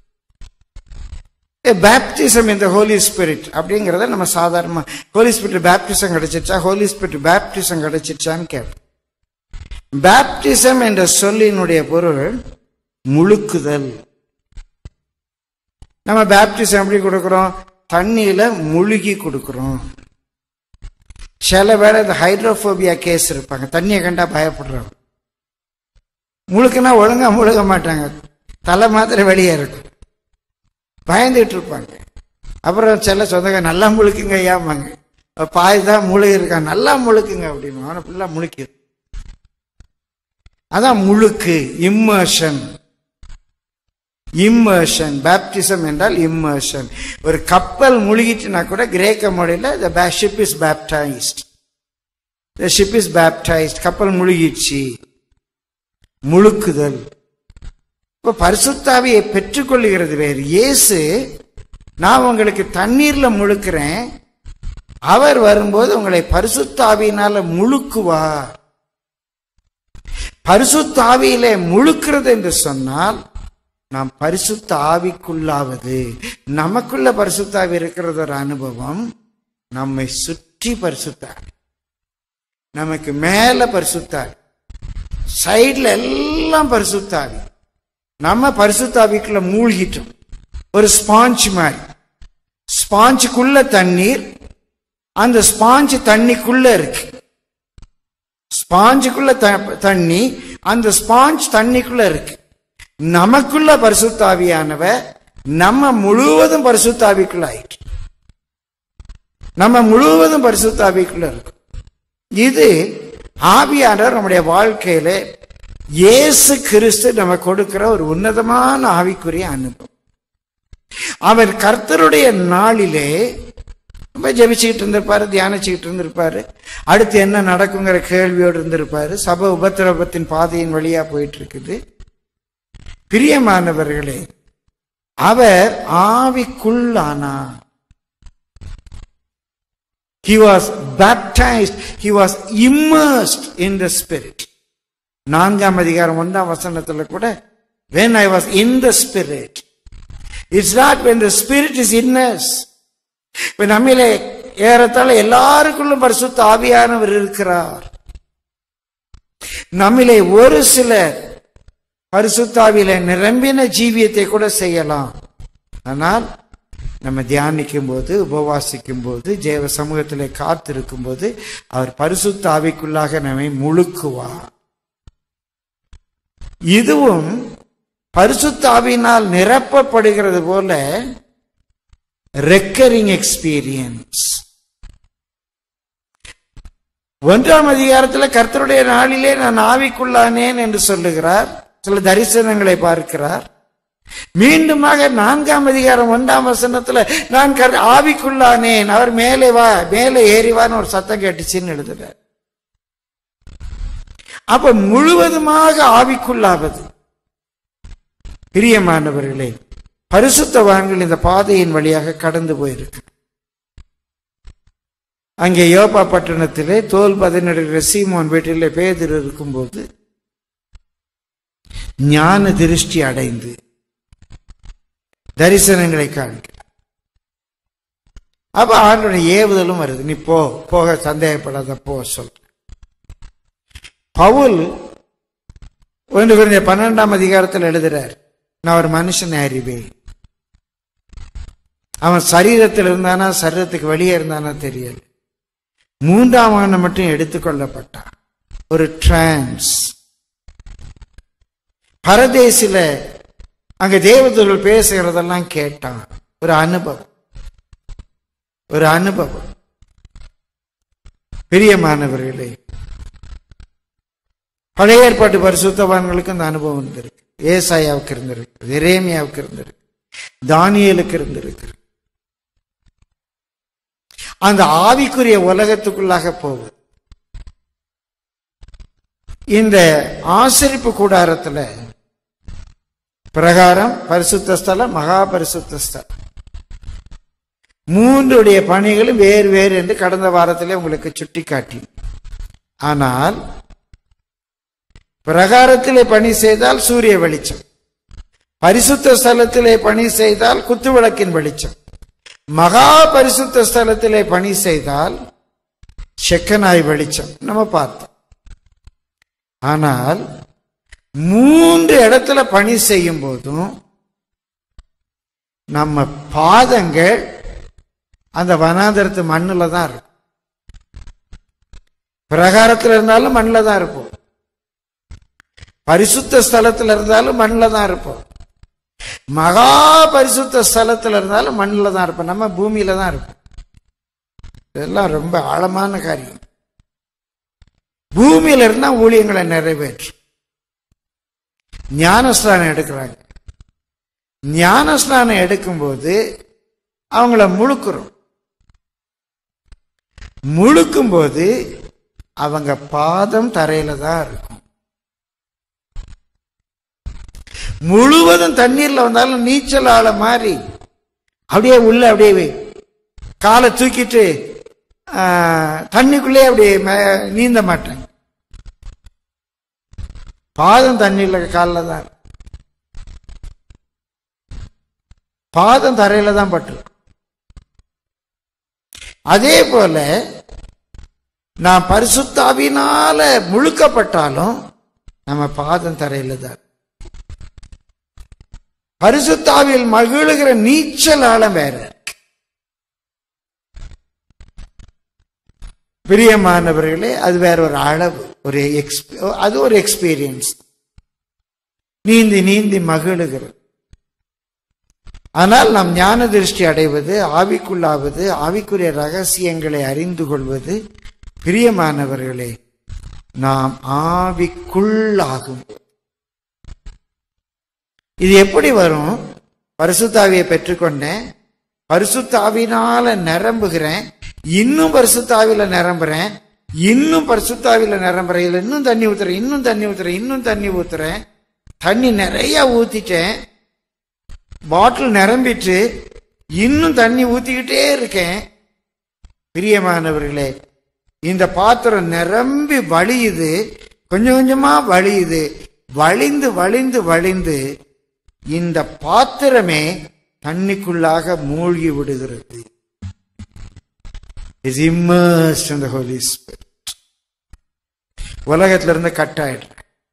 Baptism in the Holy Spirit அப்படிங்கிறத நம்ம சாதாரணமா ஹோலி ஸ்பிரிட் பேப்டிசம் கிடைச்சிச்சா, ஹோலி ஸ்பிரிட் பேப்டிசம் கிடைச்சிச்சான்னு கேட்போம். பேப்டிசம் என்ற சொல்லினுடைய பொருள் முழுக்குதல். நம்ம பேப்டிசம் எப்படி கொடுக்கிறோம்? தண்ணியில முழுகி கொடுக்கிறோம். சில பேர் இந்த ஹைட்ரோபோபியா கேஸ் இருப்பாங்க, தண்ணியை கண்டா பயப்படுறோம். முழுக்குனா ஒழுங்கா முழுக மாட்டாங்க, தலை மாத்திரம் வெளியே இருக்கும், பயந்துட்டு இருப்பாங்க. அப்புறம் சில சொந்தங்க நல்லா முழுக்குங்க, ஏமாங்க பாய் தான் முழுகி இருக்கான், நல்லா முழுக்குங்க அப்படின்னு அவனை ஃபுல்லா முழுக்கி. அதான் முழுக்கு, இம்மர்ஷன். இம்மர்ஷன், பேப்டிசம் என்றால் இம்மர்ஷன். ஒரு கப்பல் முழுகிட்டுனா கூட கிரேக்க மொழியில the ship is baptized, the ship is baptized, கப்பல் முழுகிடுச்சு, முழுக்குதல். இப்ப பரிசுத்தாவியை பெற்றுக்கொள்ளுகிறது வேறு. இயேசு நான் உங்களுக்கு தண்ணீர்ல முழுக்கிறேன், அவர் வரும்போது உங்களை பரிசுத்தாவியினால முழுக்குவார். பரிசுத்தாவியிலே முழுக்கிறது என்று சொன்னால் நாம் பரிசுத்த ஆவிக்குள்ளாவது, நமக்குள்ள பரிசுத்தாவி இருக்கிறது ஒரு அனுபவம். நம்மை சுற்றி பரிசுத்தாவி, நமக்கு மேல பரிசுத்தாவி, சைட்ல எல்லாம் பரிசுத்தாவி. நம்ம பரிசுத்தாவிக்குள்ள மூழ்கிட்டோம். ஒரு ஸ்பாஞ்ச் மாதிரி, ஸ்பாஞ்சுக்குள்ள தண்ணீர், அந்த ஸ்பாஞ்ச் தண்ணிக்குள்ள இருக்கு. ஸ்பாஞ்சுக்குள்ள தண்ணி, அந்த ஸ்பாஞ்ச் தண்ணிக்குள்ள இருக்கு. நமக்குள்ள பரிசுத்தாவியானவர் நம்ம முழுவதும் பரிசுத்தாவிக்குள்ள ஆயிட்டு, நம்ம முழுவதும் பரிசுத்தாவிக்குள்ள இருக்கு. இது ஆவியானவர் நம்முடைய வாழ்க்கையில இயேசு கிறிஸ்து நம்ம கொடுக்கிற ஒரு உன்னதமான ஆவிக்குரிய அனுபவம். அவர் கர்த்தருடைய நாளிலே ஜெபிச்சுக்கிட்டு இருந்திருப்பாரு, தியானிச்சுக்கிட்டு இருந்திருப்பாரு, அடுத்து என்ன நடக்குங்கிற கேள்வியோடு இருந்திருப்பாரு. சபை உபத்திரவத்தின் பாதையின் வழியா போயிட்டு இருக்குது. பிரியமானவர்களே, அவர் ஆவிக்குள்ளானார். He was baptized, he was immersed in the Spirit. 4ஆம் அதிகாரம் 1ஆம் வசனத்துல கூட when I was in the Spirit. It's not when the Spirit is in us, இப்ப நம்மிலே ஏறத்தாழ எல்லாருக்குள்ளும் பரிசுத்த ஆவியானவர் இருக்கிறார். நம்மிலே ஒரு சிலர் பரிசுத்த ஆவியில நிரம்பின ஜீவியத்தை கூட செய்யலாம். ஆனால் நம்ம தியானிக்கும் போது, உபவாசிக்கும் போது, தேவ சமூகத்திலே காத்திருக்கும் போது அவர் பரிசுத்த ஆவிக்குள்ளாக நம்மை முழுக்குவார். இதுவும் பரிசுத்த ஆவியினால் நிரப்பப்படுகிறது போல ரெக்கரிங் எக்ஸ்பீரியன்ஸ். 1ஆம் அதிகாரத்தில் கர்த்தருடைய நாளிலே நான் ஆவிக்குள்ளானேன் என்று சொல்லுகிறார். சில தரிசனங்களை பார்க்கிறார். மீண்டுமாக 4ஆம் அதிகாரம் 1ஆம் வசனத்துல நான் ஆவிக்குள்ளானேன், அவர் மேலே வா, மேலே ஏறிவான்னு ஒரு சத்தம் கேட்டுச்சின்னு எழுதுறார். அப்ப முழுவதுமாக ஆவிக்குள்ளாவது. பிரியமானவர்களே, பரிசுத்தவான்கள் இந்த பாதையின் வழியாக கடந்து போயிருக்கு. அங்கே யோப்பா பட்டணத்திலே தோல் பதனிடுகிற சீமோன் வீட்டிலே பேதுரு இருக்கும்போது ஞான திருஷ்டி அடைந்து தரிசனங்களை காண்கிறார். அப்ப ஆண்டவருடைய ஏவுதலும் வருது. நீ போக சந்தேகப்படாத போ சொல்ற. பவுல் 1 கொரிந்தியர் 12ஆம் அதிகாரத்தில் எழுதுறார், நான் ஒரு மனுஷனை அறிவேன். அவன் சரீரத்தில் இருந்தானா சரீரத்துக்கு வெளியே இருந்தானா தெரியல. 3ஆம் ஆண்டு மட்டும் எடுத்துக்கொள்ளப்பட்டான். ஒரு டிரான்ஸ் பரதேசில அங்க தேவதூதர்கள் பேசுகிறதெல்லாம் கேட்டான். ஒரு அனுபவம். பிரியமானவர்களே, பழைய ஏற்பாட்டு பரிசுத்தவான்களுக்கு அந்த அனுபவம் இருந்திருக்கு. ஏசாயாவுக்கு இருந்திருக்கு, எரேமியாவுக்கு இருந்திருக்கு, தானியேலுக்கு இருந்திருக்கு. அந்த ஆவிக்குரிய உலகத்துக்குள்ளாக போகுது. இந்த ஆசரிப்பு கூடாரத்துல பிரகாரம், பரிசுத்த ஸ்தலம், மகா பரிசுத்த ஸ்தலம், 3 பணிகளும் வேறு வேறு என்று கடந்த வாரத்திலே உங்களுக்கு சுட்டி காட்டி. ஆனால் பிரகாரத்திலே பணி செய்தால் சூரிய வெளிச்சம், பரிசுத்த ஸ்தலத்திலே பணி செய்தால் குத்துவிளக்கின் வெளிச்சம், மகா பரிசுத்த ஸ்தலத்திலே பணி செய்தால் செக்கனாய் வெளிச்சம் நம்ம பார்த்தோம். ஆனால் 3 இடத்துல பணி செய்யும் போதும் நம்ம பாதங்கள் அந்த வனாந்தரத்து மண்ணில் தான் இருக்கும். பிரகாரத்தில் இருந்தாலும் மண்ணில் தான் இருப்போம், பரிசுத்த ஸ்தலத்தில் இருந்தாலும் மண்ணில் தான் இருப்போம், மகா பரிசுத்த ஸ்தலத்தில் இருந்தாலும் மண்ணில் தான் இருப்போம். நம்ம பூமியில தான் இருப்போம். இதெல்லாம் ரொம்ப ஆழமான காரியம். பூமியில இருந்தா ஊழியங்களை நிறைவேற்றும். ஞானஸ்நானம் எடுக்கிறாங்க. ஞானஸ்நானம் எடுக்கும்போது அவங்கள முழுக்கும்போது அவங்க பாதம் தரையில தான் இருக்கும். முழுவதும் தண்ணீர்ல வந்தாலும் நீச்சல் ஆள மாதிரி அப்படியே உள்ள அப்படியே காலை தூக்கிட்டு தண்ணிக்குள்ளே அப்படியே நீந்த மாட்டாங்க. பாதம் தண்ணீர்ல காலில் தான், பாதம் தரையில தான் பட்டு. அதே போல நான் பரிசுத்தாவினால முழுக்கப்பட்டாலும் நம்ம பாதம் தரையில தான். பரிசுத்தாவியில் மகிழுகிற நீச்சல் ஆழம் வேற. பிரியமானவர்களே, அது வேற ஒரு அளவு, அது ஒரு எக்ஸ்பீரியன்ஸ். நீந்தி நீந்தி மகிழுகிறது. ஆனால் நாம் ஞான திருஷ்டி அடைவது, ஆவிக்குள்ளாவது, ஆவிக்குரிய ரகசியங்களை அறிந்து கொள்வது, பிரியமானவர்களே, நாம் ஆவிக்குள்ளாகும். இது எப்படி வரும்? பரிசுத்தாவியை பெற்றுக்கொண்டேன், பரிசுத்தாவினால நிரம்புகிறேன், இன்னும் பரிசுத்தாவில நிரம்புறேன், இன்னும் பரிசுத்தாவில நிரம்புறேன், இன்னும் தண்ணி ஊத்துறேன், இன்னும் தண்ணி ஊத்துறேன், இன்னும் தண்ணி ஊத்துறேன், தண்ணி நிறைய ஊத்திட்டேன், பாட்டில் நிரம்பிட்டு இன்னும் தண்ணி ஊத்திக்கிட்டே இருக்கேன். பிரியமானவர்களே, இந்த பாத்திரம் நிரம்பி வழியுது, கொஞ்சம் கொஞ்சமா வழியுது, வழிந்து வழிந்து வழிந்து இந்த பாத்திரமே தண்ணிக்குள்ளாக மூழ்கி விடுகிறது. is immersed in the Holy Spirit. உலகத்துல இருந்து கட் ஆயிடுற.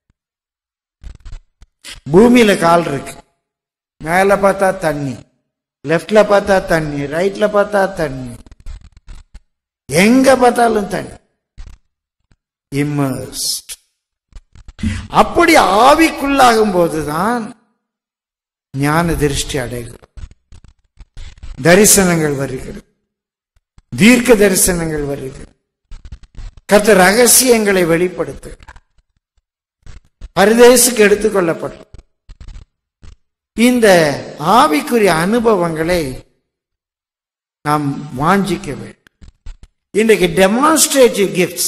பூமியில கால் இருக்கு, மேல பார்த்தா தண்ணி, லெப்ட்ல பார்த்தா தண்ணி, ரைட்ல பார்த்தா தண்ணி, எங்க பார்த்தாலும் தண்ணி. immersed. அப்படி ஆவிக்குள்ளாகும் போதுதான் ஞான திருஷ்டி அடைகிறது, தரிசனங்கள் வருகிறது, தீர்க்க தரிசனங்கள் வருகிறது, கர்த்தர் ரகசியங்களை வெளிப்படுத்துகிறார், பரதேசுக்கு எடுத்துக்கொள்ளப்படும். இந்த ஆவிக்குரிய அனுபவங்களை நாம் வாஞ்சிக்க வேண்டும். இன்றைக்கு டெமான்ஸ்ட்ரேட்டிவ் கிஃப்ட்ஸ்,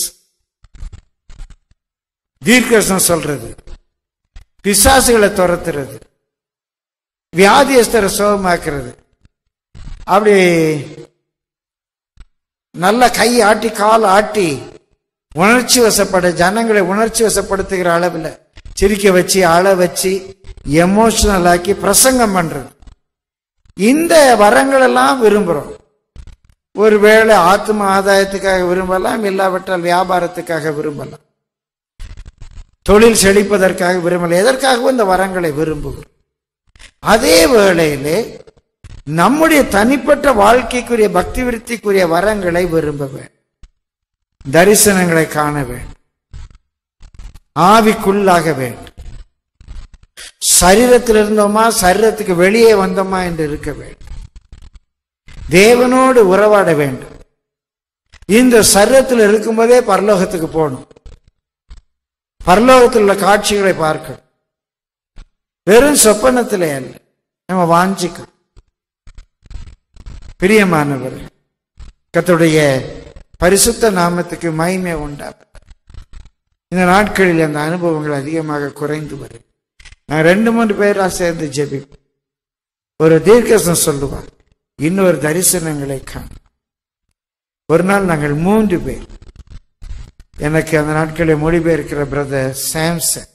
தீர்க்கதரிசனம் சொல்றது, பிசாசுகளை துரத்துறது, வியாதியஸ்தரை சுகமாக்குறது, அப்படி நல்ல கை ஆட்டி கால் ஆட்டி உணர்ச்சி வசப்பட ஜனங்களை உணர்ச்சி வசப்படுத்துகிற அளவில் சிரிக்க வச்சு அழ வச்சு எமோஷனல் ஆக்கி பிரசங்கம் பண்றது, இந்த வரங்கள் எல்லாம் விரும்புறோம். ஒருவேளை ஆத்ம ஆதாயத்துக்காக விரும்பலாம், இல்லாவிட்டால் வியாபாரத்துக்காக விரும்பலாம், தொழில் செழிப்பதற்காக விரும்பலாம், எதற்காகவும் இந்த வரங்களை விரும்புகிறோம். அதே வேளையிலே நம்முடைய தனிப்பட்ட வாழ்க்கைக்குரிய பக்தி விருத்திக்குரிய வரங்களை விரும்ப வேண்டும், தரிசனங்களை காண வேண்டும், ஆவிக்குள்ளாக வேண்டும். சரீரத்தில் இருந்தோமா சரீரத்துக்கு வெளியே வந்தோமா என்று இருக்க வேண்டும், தேவனோடு உறவாட வேண்டும். இந்த சரீரத்தில் இருக்கும்போதே பரலோகத்துக்கு போகணும், பரலோகத்தில் உள்ள காட்சிகளை பார்க்கணும், வெறும் சொப்பனத்திலே அல்ல, நம்ம வாஞ்சிக்கணும். பிரியமானவர், கர்த்தருடைய பரிசுத்த நாமத்துக்கு மகிமை உண்டாகும். இந்த நாட்களில் அந்த அனுபவங்கள் அதிகமாக குறைந்து வரும். நான் 2-3 பேரா சேர்ந்து ஜெபிப்போம். ஒரு தீர்க்கதரிசனம் சொல்லுவார், இன்னொரு தரிசனங்களை காணும். ஒரு நாள் நாங்கள் 3 பேர், எனக்கு அந்த நாட்களில் மொழிபெயர்க்கிற பிரதர் சாம்சன்,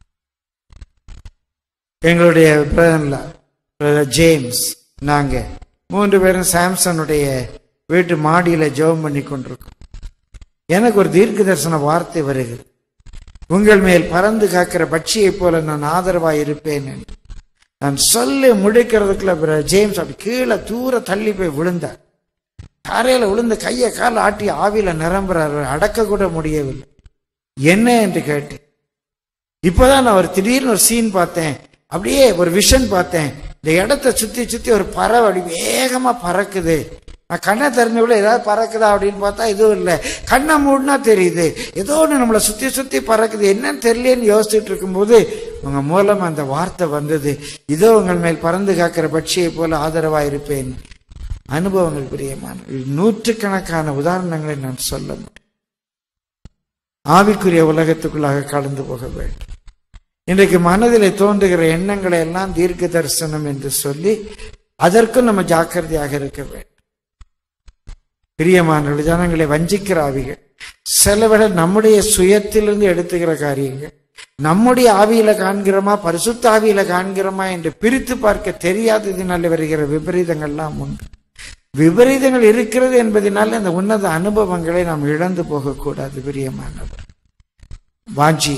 எங்களுடைய பிரதர் ஜேம்ஸ், நாங்க 3 பேரும் சாம்சனுடைய வீட்டு மாடியில ஜெபம் பண்ணி கொண்டிருக்கோம். எனக்கு ஒரு தீர்க்க தரிசன வார்த்தை வருகிறது, உங்கள் மேல் பறந்து காக்கிற பட்சியை போல நான் ஆதரவாய் இருப்பேன் என்று. நான் சொல்லி முடிக்கிறதுக்குள்ள ஜேம்ஸ் அப்படி கீழே தூர தள்ளி போய் விழுந்தார். தரையில விழுந்து கையை கால ஆட்டி ஆவியில நிரம்புறார், அடக்க கூட முடியவில்லை. என்ன என்று கேட்டேன். இப்பதான் நான் ஒரு திடீர்னு ஒரு சீன் பார்த்தேன், அப்படியே ஒரு விஷன் பார்த்தேன். இந்த இடத்தை சுத்தி சுத்தி ஒரு பறவை அப்படி வேகமா பறக்குது. நான் கண்ணை திறந்து விட ஏதாவது பறக்குதா அப்படின்னு பார்த்தா எதுவும் இல்லை. கண்ணை மூடினா தெரியுது ஏதோ ஒன்று நம்மளை சுத்தி சுத்தி பறக்குது, என்னன்னு தெரியலேன்னு யோசிச்சுட்டு இருக்கும்போது உங்க மூலம் அந்த வார்த்தை வந்தது, இதோ உங்கள் மேல் பறந்து காக்கிற பட்சியை போல ஆதரவா இருப்பேன். அனுபவங்கள் பிரியமான 100கணக்கான உதாரணங்களை நான் சொல்ல முடியும். ஆவிக்குரிய உலகத்துக்குள்ளாக கலந்து போக வேண்டும். இன்றைக்கு மனதிலே தோன்றுகிற எண்ணங்களை எல்லாம் தீர்க்க தரிசனம் என்று சொல்லி அதற்கும் நம்ம ஜாக்கிரதையாக இருக்க வேண்டும். பிரியமான ஜனங்களை வஞ்சிக்கிற ஆவிகள், சிலவிட நம்முடைய சுயத்திலிருந்து எடுத்துக்கிற காரியங்கள், நம்முடைய ஆவியில காண்கிறோமா பரிசுத்த ஆவியில காண்கிறோமா என்று பிரித்து பார்க்க தெரியாததினால் வருகிற விபரீதங்கள்லாம் உண்டு. விபரீதங்கள் இருக்கிறது என்பதனால அந்த உன்னத அனுபவங்களை நாம் இழந்து போகக்கூடாது. பிரியமானவர், வாஞ்சி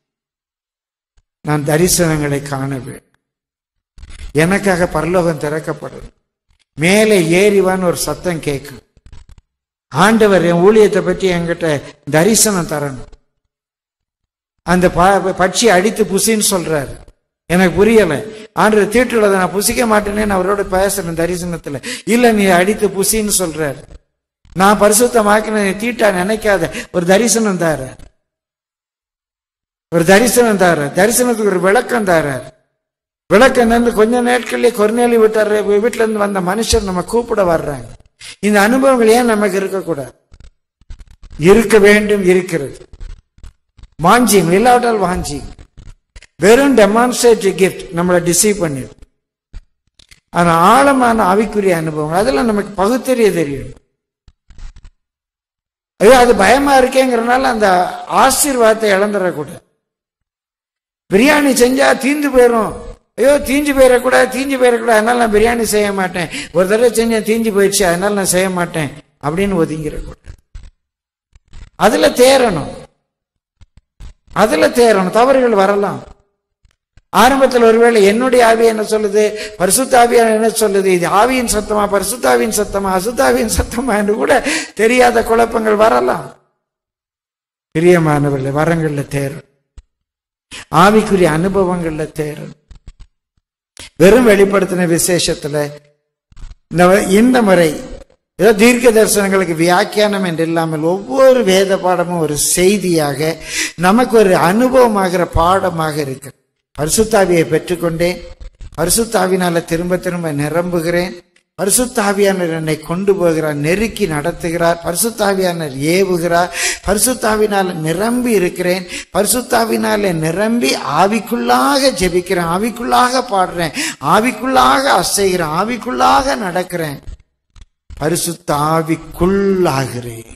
நான் தரிசனங்களை காண வேண்டும். எனக்காக பரலோகம் திறக்கப்படும், மேலே ஏறிவான்னு ஒரு சத்தம் கேட்கும். ஆண்டவர் என் ஊழியத்தை பற்றி என்கிட்ட தரிசனம் தரணும். அந்த பட்சி அடித்து புசின்னு சொல்றாரு, எனக்கு புரியலை. ஆண்டவர் தீட்டுள்ளதை நான் புசிக்க மாட்டேன்னு அவரோட பேசுறேன் தரிசனத்துல. இல்ல நீ அடித்து புசின்னு சொல்றாரு. நான் பரிசுத்தமாக்கின தீட்டா நினைக்காத ஒரு தரிசனம் தாரு, ஒரு தரிசனம் தாரு, தரிசனத்துக்கு ஒரு விளக்கம் தாரார். விளக்கம் இருந்து கொஞ்ச நாட்கள்லயே கொர்நேலி வீட்டுல இருந்து வந்த மனுஷர் நம்ம கூப்பிட வர்றாங்க. இந்த அனுபவங்கள் ஏன் நமக்கு இருக்கக்கூடாது? இருக்க வேண்டும், இருக்கிறது. வாஞ்சியம் இல்லாவிட்டால் வாஞ்சியம். வெறும் டெமான்ஸ்ட்ரேட்டிவ் கிஃப்ட் நம்மளை டிசீவ் பண்ணிடும். ஆனா ஆழமான ஆவிக்குரிய அனுபவம் அதெல்லாம் நமக்கு பகுத்தறிய தெரியும். ஐயோ அது பயமா இருக்கேங்கிறனால அந்த ஆசீர்வாதத்தை இழந்துடக்கூடாது. பிரியாணி செஞ்சா தீந்து போயிடும், ஐயோ தீஞ்சு போயிடக்கூடாது, தீஞ்சு போயிடக்கூடாது, அதனால நான் பிரியாணி செய்ய மாட்டேன். ஒரு தடவை செஞ்சேன் தீஞ்சு போயிடுச்சு, அதனால நான் செய்ய மாட்டேன் அப்படின்னு ஒதுங்கிடக்கூடாது. அதுல தேரணும், தவறுகள் வரலாம். ஆரம்பத்தில் ஒருவேளை என்னுடைய ஆவி என்ன சொல்லுது, பரிசுத்த ஆவியானவர் என்ன சொல்லுது, இது ஆவியின் சத்தமா, பரிசுத்தாவின் சத்தமா, அசுத்தாவின் சத்தமா என்று கூட தெரியாத குழப்பங்கள் வரலாம். பிரியமானவர்களே, வரங்கள்ல தேரணும், ஆவிக்குரிய அனுபவங்கள்ல தேரணும். வெறும் வெளிப்படுத்தின விசேஷத்துல இந்த முறை ஏதோ தீர்க்க தரிசனங்களுக்கு வியாக்கியானம் என்று இல்லாமல் ஒவ்வொரு வேத பாடமும் ஒரு செய்தியாக நமக்கு ஒரு அனுபவமாகிற பாடமாக இருக்கு. பரிசுத்தாவியை பெற்றுக்கொண்டேன், பரிசுத்தாவினால திரும்ப திரும்ப நிரம்புகிறேன், பரிசுத்தாவியானவர் என்னை கொண்டு போகிறார், நெருக்கி நடத்துகிறார், பரிசுத்தாவியானவர் ஏவுகிறார், பரிசுத்தாவினால நிரம்பி இருக்கிறேன், பரிசுத்தாவினால நிரம்பி ஆவிக்குள்ளாக ஜெபிக்கிறேன், ஆவிக்குள்ளாக பாடுறேன், ஆவிக்குள்ளாக அசைகிறேன், ஆவிக்குள்ளாக நடக்கிறேன், பரிசுத்த ஆவிக்குள்ளாகிறேன்,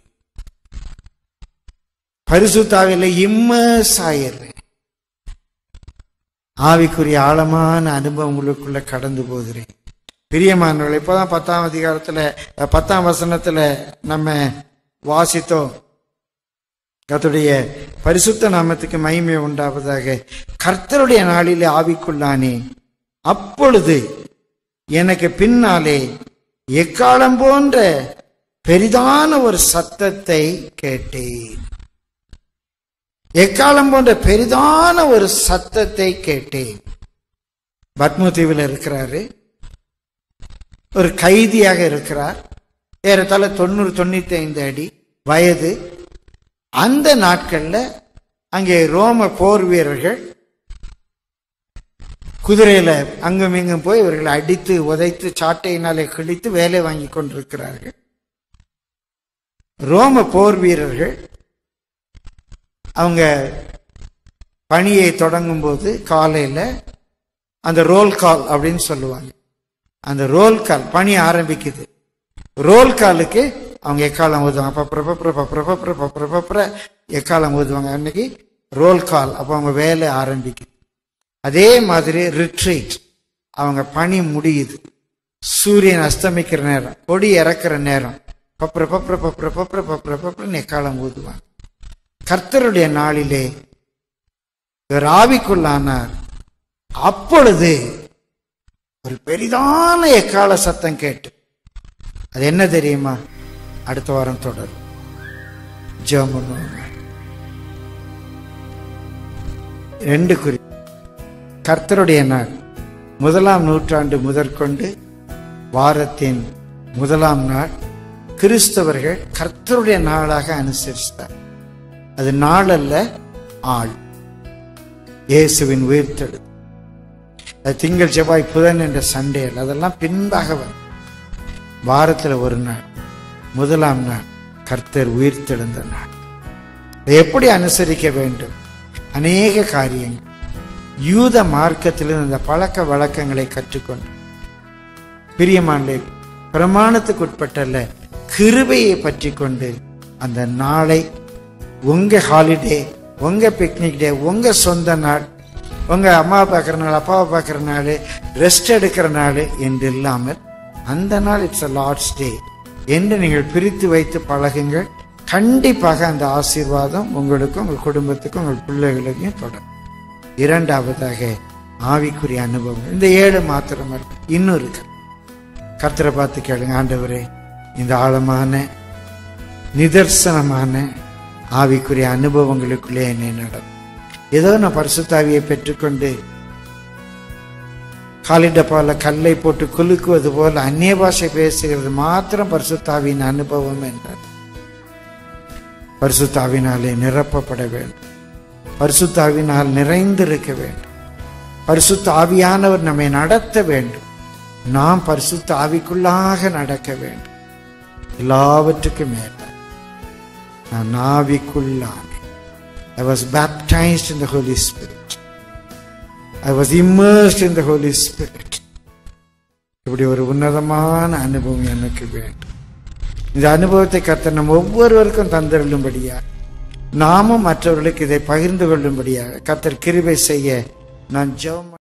பரிசுத்தாவில இம்மர்ஸ் ஆயிடுறேன். ஆவிக்குரிய ஆழமான அனுபவங்களுக்குள்ள கடந்து போகிறேன். பிரியமானவர்களே, இப்போதான் 10ஆம் அதிகாரத்துல 10ஆம் வசனத்துல நம்ம வாசித்தோம். கர்த்தருடைய பரிசுத்த நாமத்துக்கு மகிமை உண்டாவதாக. கர்த்தருடைய நாளிலே ஆவிக்குள்ளானே, அப்பொழுது எனக்கு பின்னாலே எக்காலம் போன்ற பெரிதான ஒரு சத்தத்தை கேட்டேன். எக்காலம் போன்ற பெரிதான ஒரு சத்தத்தை கேட்டேன். பத்மு தீவில் இருக்கிறாரு, ஒரு கைதியாக இருக்கிறார், ஏறத்தாழ 90-95 அடி வயது. அந்த நாட்கள்ல அங்கே ரோம போர் வீரர்கள் குதிரையில அங்கும் இங்கும் போய் இவர்களை அடித்து உதைத்து சாட்டையினாலே கிழித்து வேலை வாங்கி கொண்டிருக்கிறார்கள். ரோம போர் வீரர்கள் அவங்க பணியை தொடங்கும் போது காலையில அந்த ரோல் கால் அப்படின்னு சொல்லுவாங்க. அந்த ரோல் கால் பணி ஆரம்பிக்குது. ரோல் காலுக்கு அவங்க எக்காலம் ஊதுவாங்க, எக்காலம் ஊதுவாங்க. அன்னைக்கு ரோல் கால், அப்போ அவங்க வேலை ஆரம்பிக்குது. அதே மாதிரி ரிட்ரீட், அவங்க பணி முடியுது, சூரியன் அஸ்தமிக்கிற நேரம், கொடி இறக்குற நேரம், எக்காலம் ஊதுவாங்க. கர்த்தருடைய நாளிலே இவர் ஆவிக்குள்ளானார். அப்பொழுது ஒரு பெரிதான எக்கால சத்தம் கேட்டு, அது என்ன தெரியுமா? அடுத்த வாரம் தொடரும். ஜெபம் பண்ணுவாங்க. 2 குறி. கர்த்தருடைய நாள் 1ஆம் நூற்றாண்டு முதற்கொண்டு வாரத்தின் 1ஆம் நாள் கிறிஸ்தவர்கள் கர்த்தருடைய நாளாக அனுசரித்தார். அது நாள் அல்ல, ஆள். இயேசுவின் உயிர்த்தெழு, அது திங்கள் செவ்வாய் புதன் என்ற சண்டே, அதெல்லாம் பின்பாக வரும். வாரத்தில் ஒரு நாள், 1ஆம் நாள் கர்த்தர் உயிர்த்தெழுந்த நாள். அதை எப்படி அனுசரிக்க வேண்டும்? அநேக காரியங்கள் யூத மார்க்கத்திலிருந்து அந்த பழக்க வழக்கங்களை கற்றுக்கொண்டு, பிரியமானே, பிரமாணத்துக்கு உட்பட்டல்ல, கிருபையை பற்றி கொண்டு அந்த நாளை உங்க ஹாலிடே, உங்க பிக்னிக் டே, உங்க சொந்த நாள், உங்க அம்மாவை பார்க்குற நாள், அப்பாவை பார்க்குற நாள், ரெஸ்ட் எடுக்கிற நாள் என்று இல்லாமல் அந்த நாள் இட்ஸ் அ லார்ட்ஸ் டே என்று நீங்கள் பிரித்து வைத்து பழகுங்கள். கண்டிப்பாக அந்த ஆசீர்வாதம் உங்களுக்கும் உங்கள் குடும்பத்துக்கும் உங்கள் பிள்ளைகளுக்கும் தொடரும். 2வதாக ஆவிக்குரிய அனுபவம். இந்த 7 மாத்திரம் இன்னும் இருக்கு. கர்த்தரை பார்த்து கேளுங்க, ஆண்டவரே, இந்த ஆழமான நிதர்சனமான ஆவிக்குரிய அனுபவங்களுக்குள்ளே என்னை நடக்கும். ஏதோ நான் பரிசுத்தாவியை பெற்றுக்கொண்டு காலிடப்பால கல்லை போட்டு குலுக்குவது போல அந்நிய பாஷை பேசுகிறது மாத்திரம் பரிசுத்தாவின் அனுபவம் என்றார். பரிசுத்தாவினாலே நிரப்பப்பட வேண்டும், பரிசுத்தாவினால் நிறைந்திருக்க வேண்டும், பரிசுத்த ஆவியானவர் நம்மை நடத்த வேண்டும், நாம் பரிசுத்த ஆவிக்குள்ளாக நடக்க வேண்டும். எல்லாவற்றுக்கும் மேல நான் ஆவிக்குள்ளானேன். I was baptized in the Holy Spirit. I was immersed in the Holy Spirit. இப்படி ஒரு உன்னதமான அனுபவம் எனக்கு வேண்டும். இந்த அனுபவத்தை கர்த்தர் நம் ஒவ்வொருவருக்கும் தந்திருளும்படியாக, நாமும் மற்றவர்களுக்கு இதை பகிர்ந்து கொள்ளும்படியாக கர்த்தர் கிருபை செய்ய நான் ஜெபம்